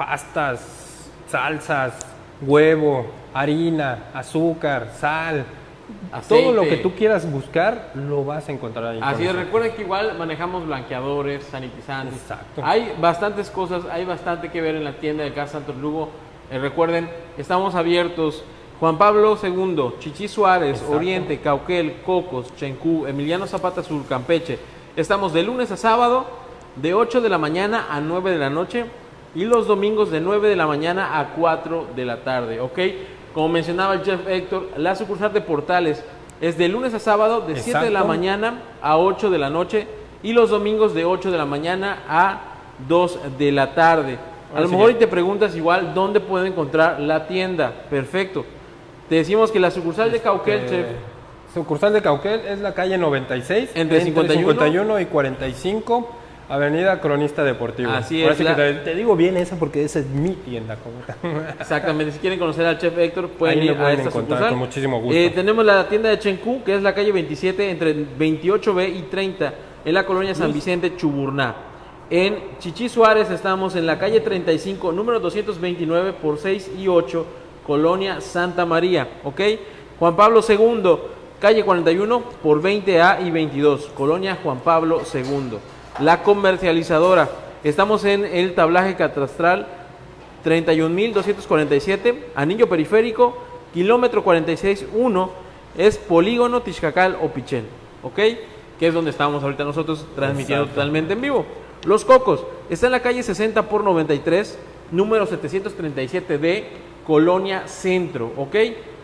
pastas, salsas, huevo, harina, azúcar, sal. Aceite. Todo lo que tú quieras buscar lo vas a encontrar ahí. Así es, recuerden que igual manejamos blanqueadores, sanitizantes. Exacto. Hay bastantes cosas, hay bastante que ver en la tienda de Casa Santos Lugo. Eh, recuerden, estamos abiertos. Juan Pablo segundo, Chichí Suárez, Exacto. Oriente, Cauquel, Cocos, Chencú, Emiliano Zapata Sur, Campeche. Estamos de lunes a sábado, de ocho de la mañana a nueve de la noche y los domingos de nueve de la mañana a cuatro de la tarde, ¿ok? Como mencionaba el chef Héctor, la sucursal de Portales es de lunes a sábado de Exacto. siete de la mañana a ocho de la noche y los domingos de ocho de la mañana a dos de la tarde. A lo mejor y te preguntas igual dónde puedo encontrar la tienda. Perfecto. Te decimos que la sucursal de Cauquel, este, chef. Sucursal de Cauquel es la calle noventa y seis, entre, entre cincuenta y uno, cincuenta y uno y cuarenta y cinco, Avenida Cronista Deportivo. Así Ahora es. sí La... que te, te digo bien esa porque esa es mi tienda. Exactamente. Si quieren conocer al chef Héctor, pueden Ahí ir pueden a esta sucursal. Con muchísimo gusto. Eh, tenemos la tienda de Chencú, que es la calle veintisiete, entre veintiocho B y treinta, en la colonia San Vicente, Chuburná. En Chichí Suárez estamos en la calle treinta y cinco, número doscientos veintinueve por seis y ocho, colonia Santa María, ¿ok? Juan Pablo segundo, calle cuarenta y uno por veinte A y veintidós, colonia Juan Pablo segundo. La Comercializadora, estamos en el tablaje catastral treinta y un mil doscientos cuarenta y siete, anillo periférico, kilómetro cuarenta y seis punto uno, es polígono Tixcacal o Pichén, ¿ok? Que es donde estamos ahorita nosotros transmitiendo Exacto. totalmente en vivo. Los Cocos, está en la calle sesenta por noventa y tres, número setecientos treinta y siete D, Colonia Centro, ¿ok?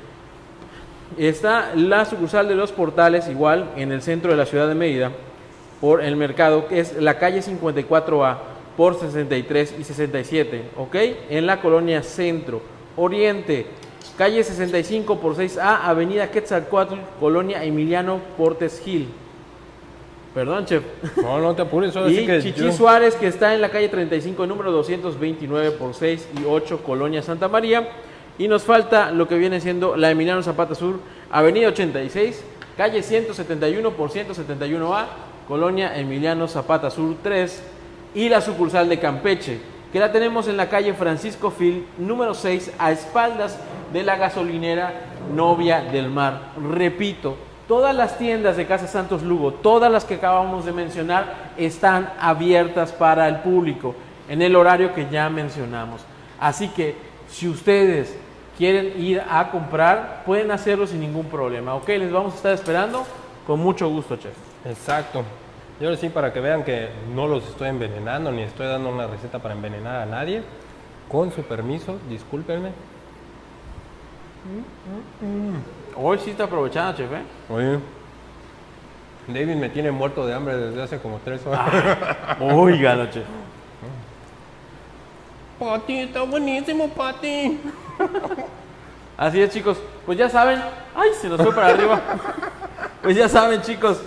Está la sucursal de Los Portales, igual, en el centro de la ciudad de Mérida, por el mercado, que es la calle cincuenta y cuatro A, por sesenta y tres y sesenta y siete, ¿ok? En la Colonia Centro. Oriente, calle sesenta y cinco por seis A, avenida Quetzalcóatl, Colonia Emiliano Portes Gil. Perdón, chef. No, no te apures. Ahora Y sí que Chichi yo- Suárez, que está en la calle treinta y cinco, número doscientos veintinueve por seis y ocho, Colonia Santa María. Y nos falta lo que viene siendo la Emiliano Zapata Sur, avenida ochenta y seis, calle ciento setenta y uno por ciento setenta y uno A, Colonia Emiliano Zapata Sur tres. Y la sucursal de Campeche, que la tenemos en la calle Francisco Fil, número seis, a espaldas de la gasolinera Novia del Mar. Repito, todas las tiendas de Casa Santos Lugo, todas las que acabamos de mencionar, están abiertas para el público en el horario que ya mencionamos. Así que si ustedes quieren ir a comprar, pueden hacerlo sin ningún problema. Ok, les vamos a estar esperando con mucho gusto, chef. Exacto. Y ahora sí, para que vean que no los estoy envenenando, ni estoy dando una receta para envenenar a nadie, con su permiso, discúlpenme. Hoy sí está aprovechando, chef, ¿eh? Oye, David me tiene muerto de hambre desde hace como tres horas. Oígalo, chef. Pati, está buenísimo, Pati. Así es, chicos. Pues ya saben. Ay, se nos fue para arriba. Pues ya saben, chicos.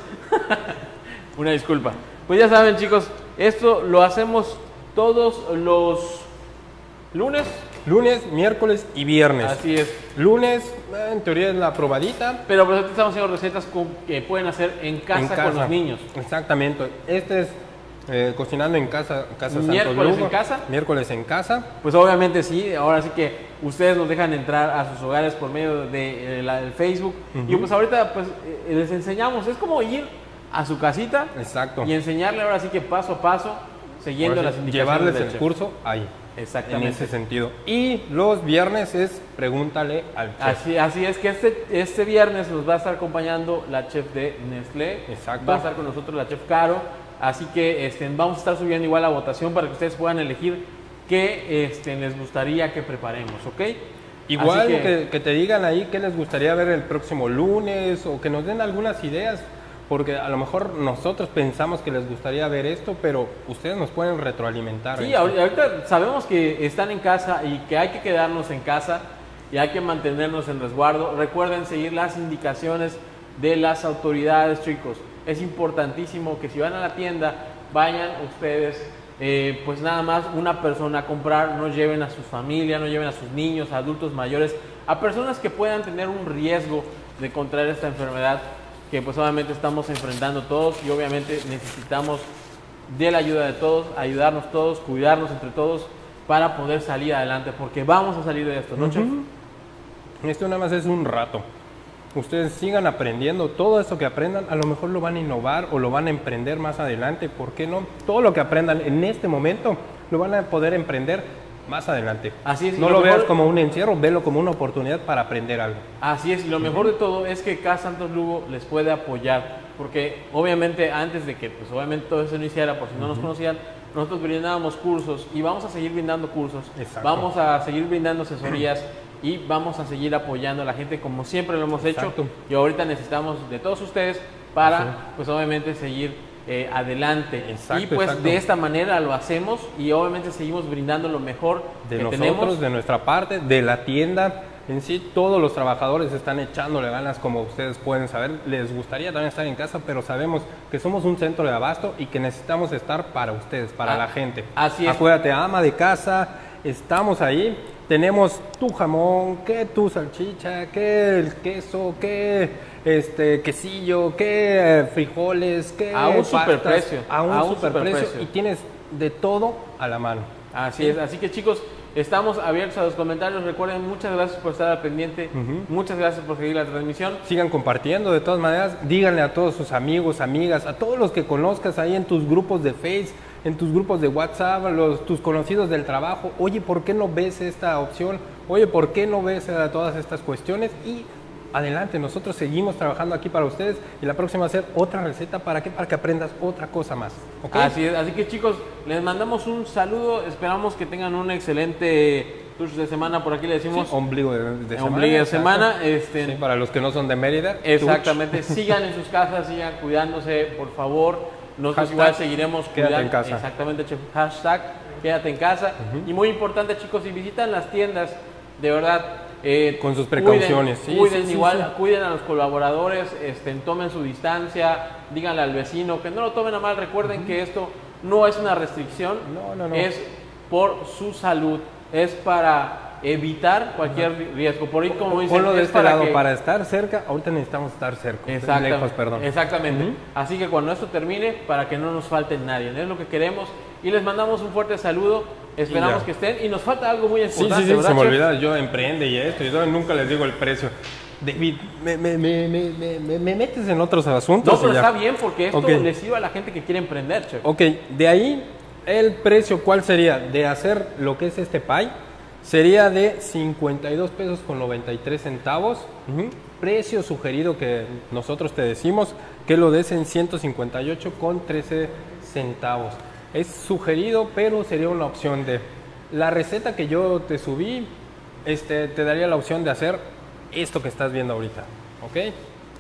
Una disculpa. Pues ya saben, chicos. Esto lo hacemos todos los lunes. Lunes, miércoles y viernes. Así es. Lunes, eh, en teoría es la probadita. Pero pues ahorita estamos haciendo recetas con- que pueden hacer en casa, En con los niños. Exactamente. Este es eh, cocinando en casa, casa Santos ¿Miércoles Lugo. en casa? Miércoles en casa. Pues obviamente sí, ahora sí que ustedes nos dejan entrar a sus hogares por medio de, eh, la- del Facebook. Y pues ahorita pues eh, les enseñamos, es como ir a su casita Exacto. y enseñarle ahora sí que paso a paso, siguiendo Ahora las sí, indicaciones llevarles del el chef. curso ahí. En Exactamente. ese sentido. Y los viernes es pregúntale al chef. Así, así es que este, este viernes nos va a estar acompañando la chef de Nestlé. Exacto. Va a estar con nosotros la chef Caro. Así que este, vamos a estar subiendo igual la votación para que ustedes puedan elegir qué este, les gustaría que preparemos, ¿ok? Igual Así que... Que, te digan ahí qué les gustaría ver el próximo lunes o que nos den algunas ideas, porque a lo mejor nosotros pensamos que les gustaría ver esto, pero ustedes nos pueden retroalimentar. Sí, ¿eh? ahorita ahorita sabemos que están en casa y que hay que quedarnos en casa y hay que mantenernos en resguardo. Recuerden seguir las indicaciones de las autoridades, chicos. Es importantísimo que si van a la tienda, vayan ustedes, eh, pues nada más una persona a comprar, no lleven a su familia, no lleven a sus niños, a adultos mayores, a personas que puedan tener un riesgo de contraer esta enfermedad, que pues obviamente estamos enfrentando todos y obviamente necesitamos de la ayuda de todos, ayudarnos todos, cuidarnos entre todos para poder salir adelante, porque vamos a salir de esto, ¿no, chef? Esto nada más es un rato. Ustedes sigan aprendiendo, todo eso que aprendan, a lo mejor lo van a innovar o lo van a emprender más adelante, ¿por qué no? Todo lo que aprendan en este momento lo van a poder emprender más adelante. Así es, y No lo lo veas mejor- como un encierro, velo como una oportunidad para aprender algo. Así es, y lo mejor de todo es que Casa Santos Lugo les puede apoyar, porque obviamente antes de que pues obviamente todo eso iniciara, por si no nos conocían, nosotros brindábamos cursos y vamos a seguir brindando cursos, Exacto. vamos a seguir brindando asesorías y vamos a seguir apoyando a la gente como siempre lo hemos hecho. Exacto. Y ahorita necesitamos de todos ustedes para pues obviamente seguir eh, adelante. Exacto, y pues exacto. de esta manera lo hacemos y obviamente seguimos brindando lo mejor De que nosotros, tenemos. de nuestra parte, de la tienda. En sí, todos los trabajadores están echándole ganas, como ustedes pueden saber. Les gustaría también estar en casa, pero sabemos que somos un centro de abasto y que necesitamos estar para ustedes, para Ah, la gente. así es. Acuérdate, ama de casa, estamos ahí. Tenemos tu jamón, que tu salchicha, que el queso, que este quesillo, que eh, frijoles, que A un pastas, superprecio, a un, a un superprecio, superprecio. y tienes de todo a la mano. Así es, así que chicos, estamos abiertos a los comentarios. Recuerden, muchas gracias por estar al pendiente, muchas gracias por seguir la transmisión. Sigan compartiendo, de todas maneras, díganle a todos sus amigos, amigas, a todos los que conozcas ahí en tus grupos de Face, en tus grupos de WhatsApp, los, tus conocidos del trabajo, oye, ¿por qué no ves esta opción? Oye, ¿por qué no ves eh, todas estas cuestiones? Y adelante, nosotros seguimos trabajando aquí para ustedes y la próxima va a ser otra receta. ¿Para qué? Para que aprendas otra cosa más. ¿Okay? Así es, así que chicos, les mandamos un saludo, esperamos que tengan un excelente touch de semana, por aquí le decimos. Sí, ombligo de, de semana. Ombligo de semana. Este, sí, para los que no son de Mérida. Exactamente, touch. Sigan en sus casas, sigan cuidándose, por favor. Nosotros hashtag, igual seguiremos cuidando. Quédate en casa. Exactamente, chef. Hashtag, quédate en casa. Uh-huh. Y muy importante, chicos, si visitan las tiendas, de verdad, Eh, con sus precauciones, cuiden, sí, cuiden sí, igual, sí, sí. cuiden a los colaboradores, este, tomen su distancia, díganle al vecino que no lo tomen a mal, recuerden uh-huh. que esto no es una restricción, no, no, no. es por su salud, es para evitar cualquier uh-huh. riesgo. Por ahí, como dicen, ponlo de es este para lado, que... para estar cerca, ahorita necesitamos estar cerca, exactamente, lejos, perdón. Exactamente, uh-huh. así que cuando esto termine, para que no nos falte nadie, es lo que queremos, y les mandamos un fuerte saludo. Esperamos que estén. Y nos falta algo muy importante. Sí, sí, sí, ¿verdad, se me chef? olvida. Yo emprende y esto. Yo nunca les digo el precio. David, me, me, me, me, me, me metes en otros asuntos. No, pero está bien porque esto okay. les sirve a la gente que quiere emprender, chef. Ok, de ahí el precio, ¿cuál sería? De hacer lo que es este pie, sería de cincuenta y dos pesos con noventa y tres centavos. Uh-huh. Precio sugerido que nosotros te decimos que lo des en ciento cincuenta y ocho con trece centavos. Es sugerido, pero sería una opción de... La receta que yo te subí, este, te daría la opción de hacer esto que estás viendo ahorita, ¿ok?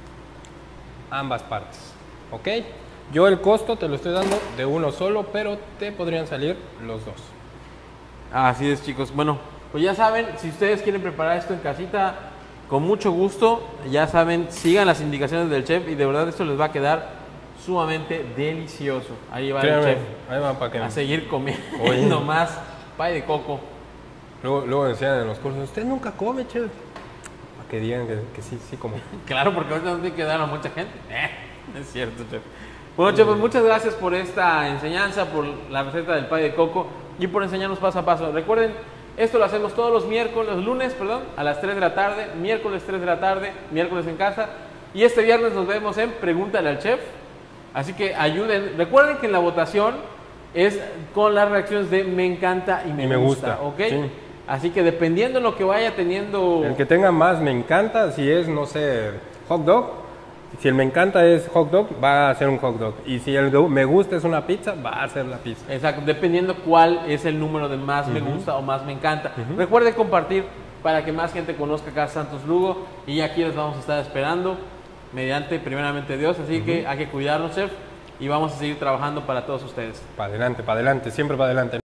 Ambas partes, ¿ok? Yo el costo te lo estoy dando de uno solo, pero te podrían salir los dos. Así es, chicos. Bueno, pues ya saben, si ustedes quieren preparar esto en casita, con mucho gusto, ya saben, sigan las indicaciones del chef y de verdad esto les va a quedar sumamente delicioso. Ahí va Créame, el chef ahí va para que... a seguir comiendo más pie de coco. Luego, luego decían en los cursos, usted nunca come, chef. Para que digan que, que sí, sí como. Claro, porque ahorita no tiene que dar a mucha gente. Eh, es cierto, chef. Bueno, chef, pues muchas gracias por esta enseñanza, por la receta del pie de coco y por enseñarnos paso a paso. Recuerden, esto lo hacemos todos los miércoles, los lunes, perdón, a las tres de la tarde, miércoles tres de la tarde, miércoles en casa. Y este viernes nos vemos en Pregúntale al Chef. Así que ayuden. Recuerden que en la votación es con las reacciones de me encanta y me, y me gusta, gusta, ¿ok? Sí. Así que dependiendo de lo que vaya teniendo... El que tenga más me encanta, si es, no sé, hot dog, si el me encanta es hot dog, va a ser un hot dog. Y si el me gusta es una pizza, va a ser la pizza. Exacto, dependiendo cuál es el número de más uh-huh. me gusta o más me encanta. Uh-huh. Recuerden compartir para que más gente conozca Casa Santos Lugo. Y aquí les vamos a estar esperando. Mediante primeramente Dios, así uh-huh. que hay que cuidarnos, chef, y vamos a seguir trabajando para todos ustedes. Para adelante, para adelante, siempre para adelante.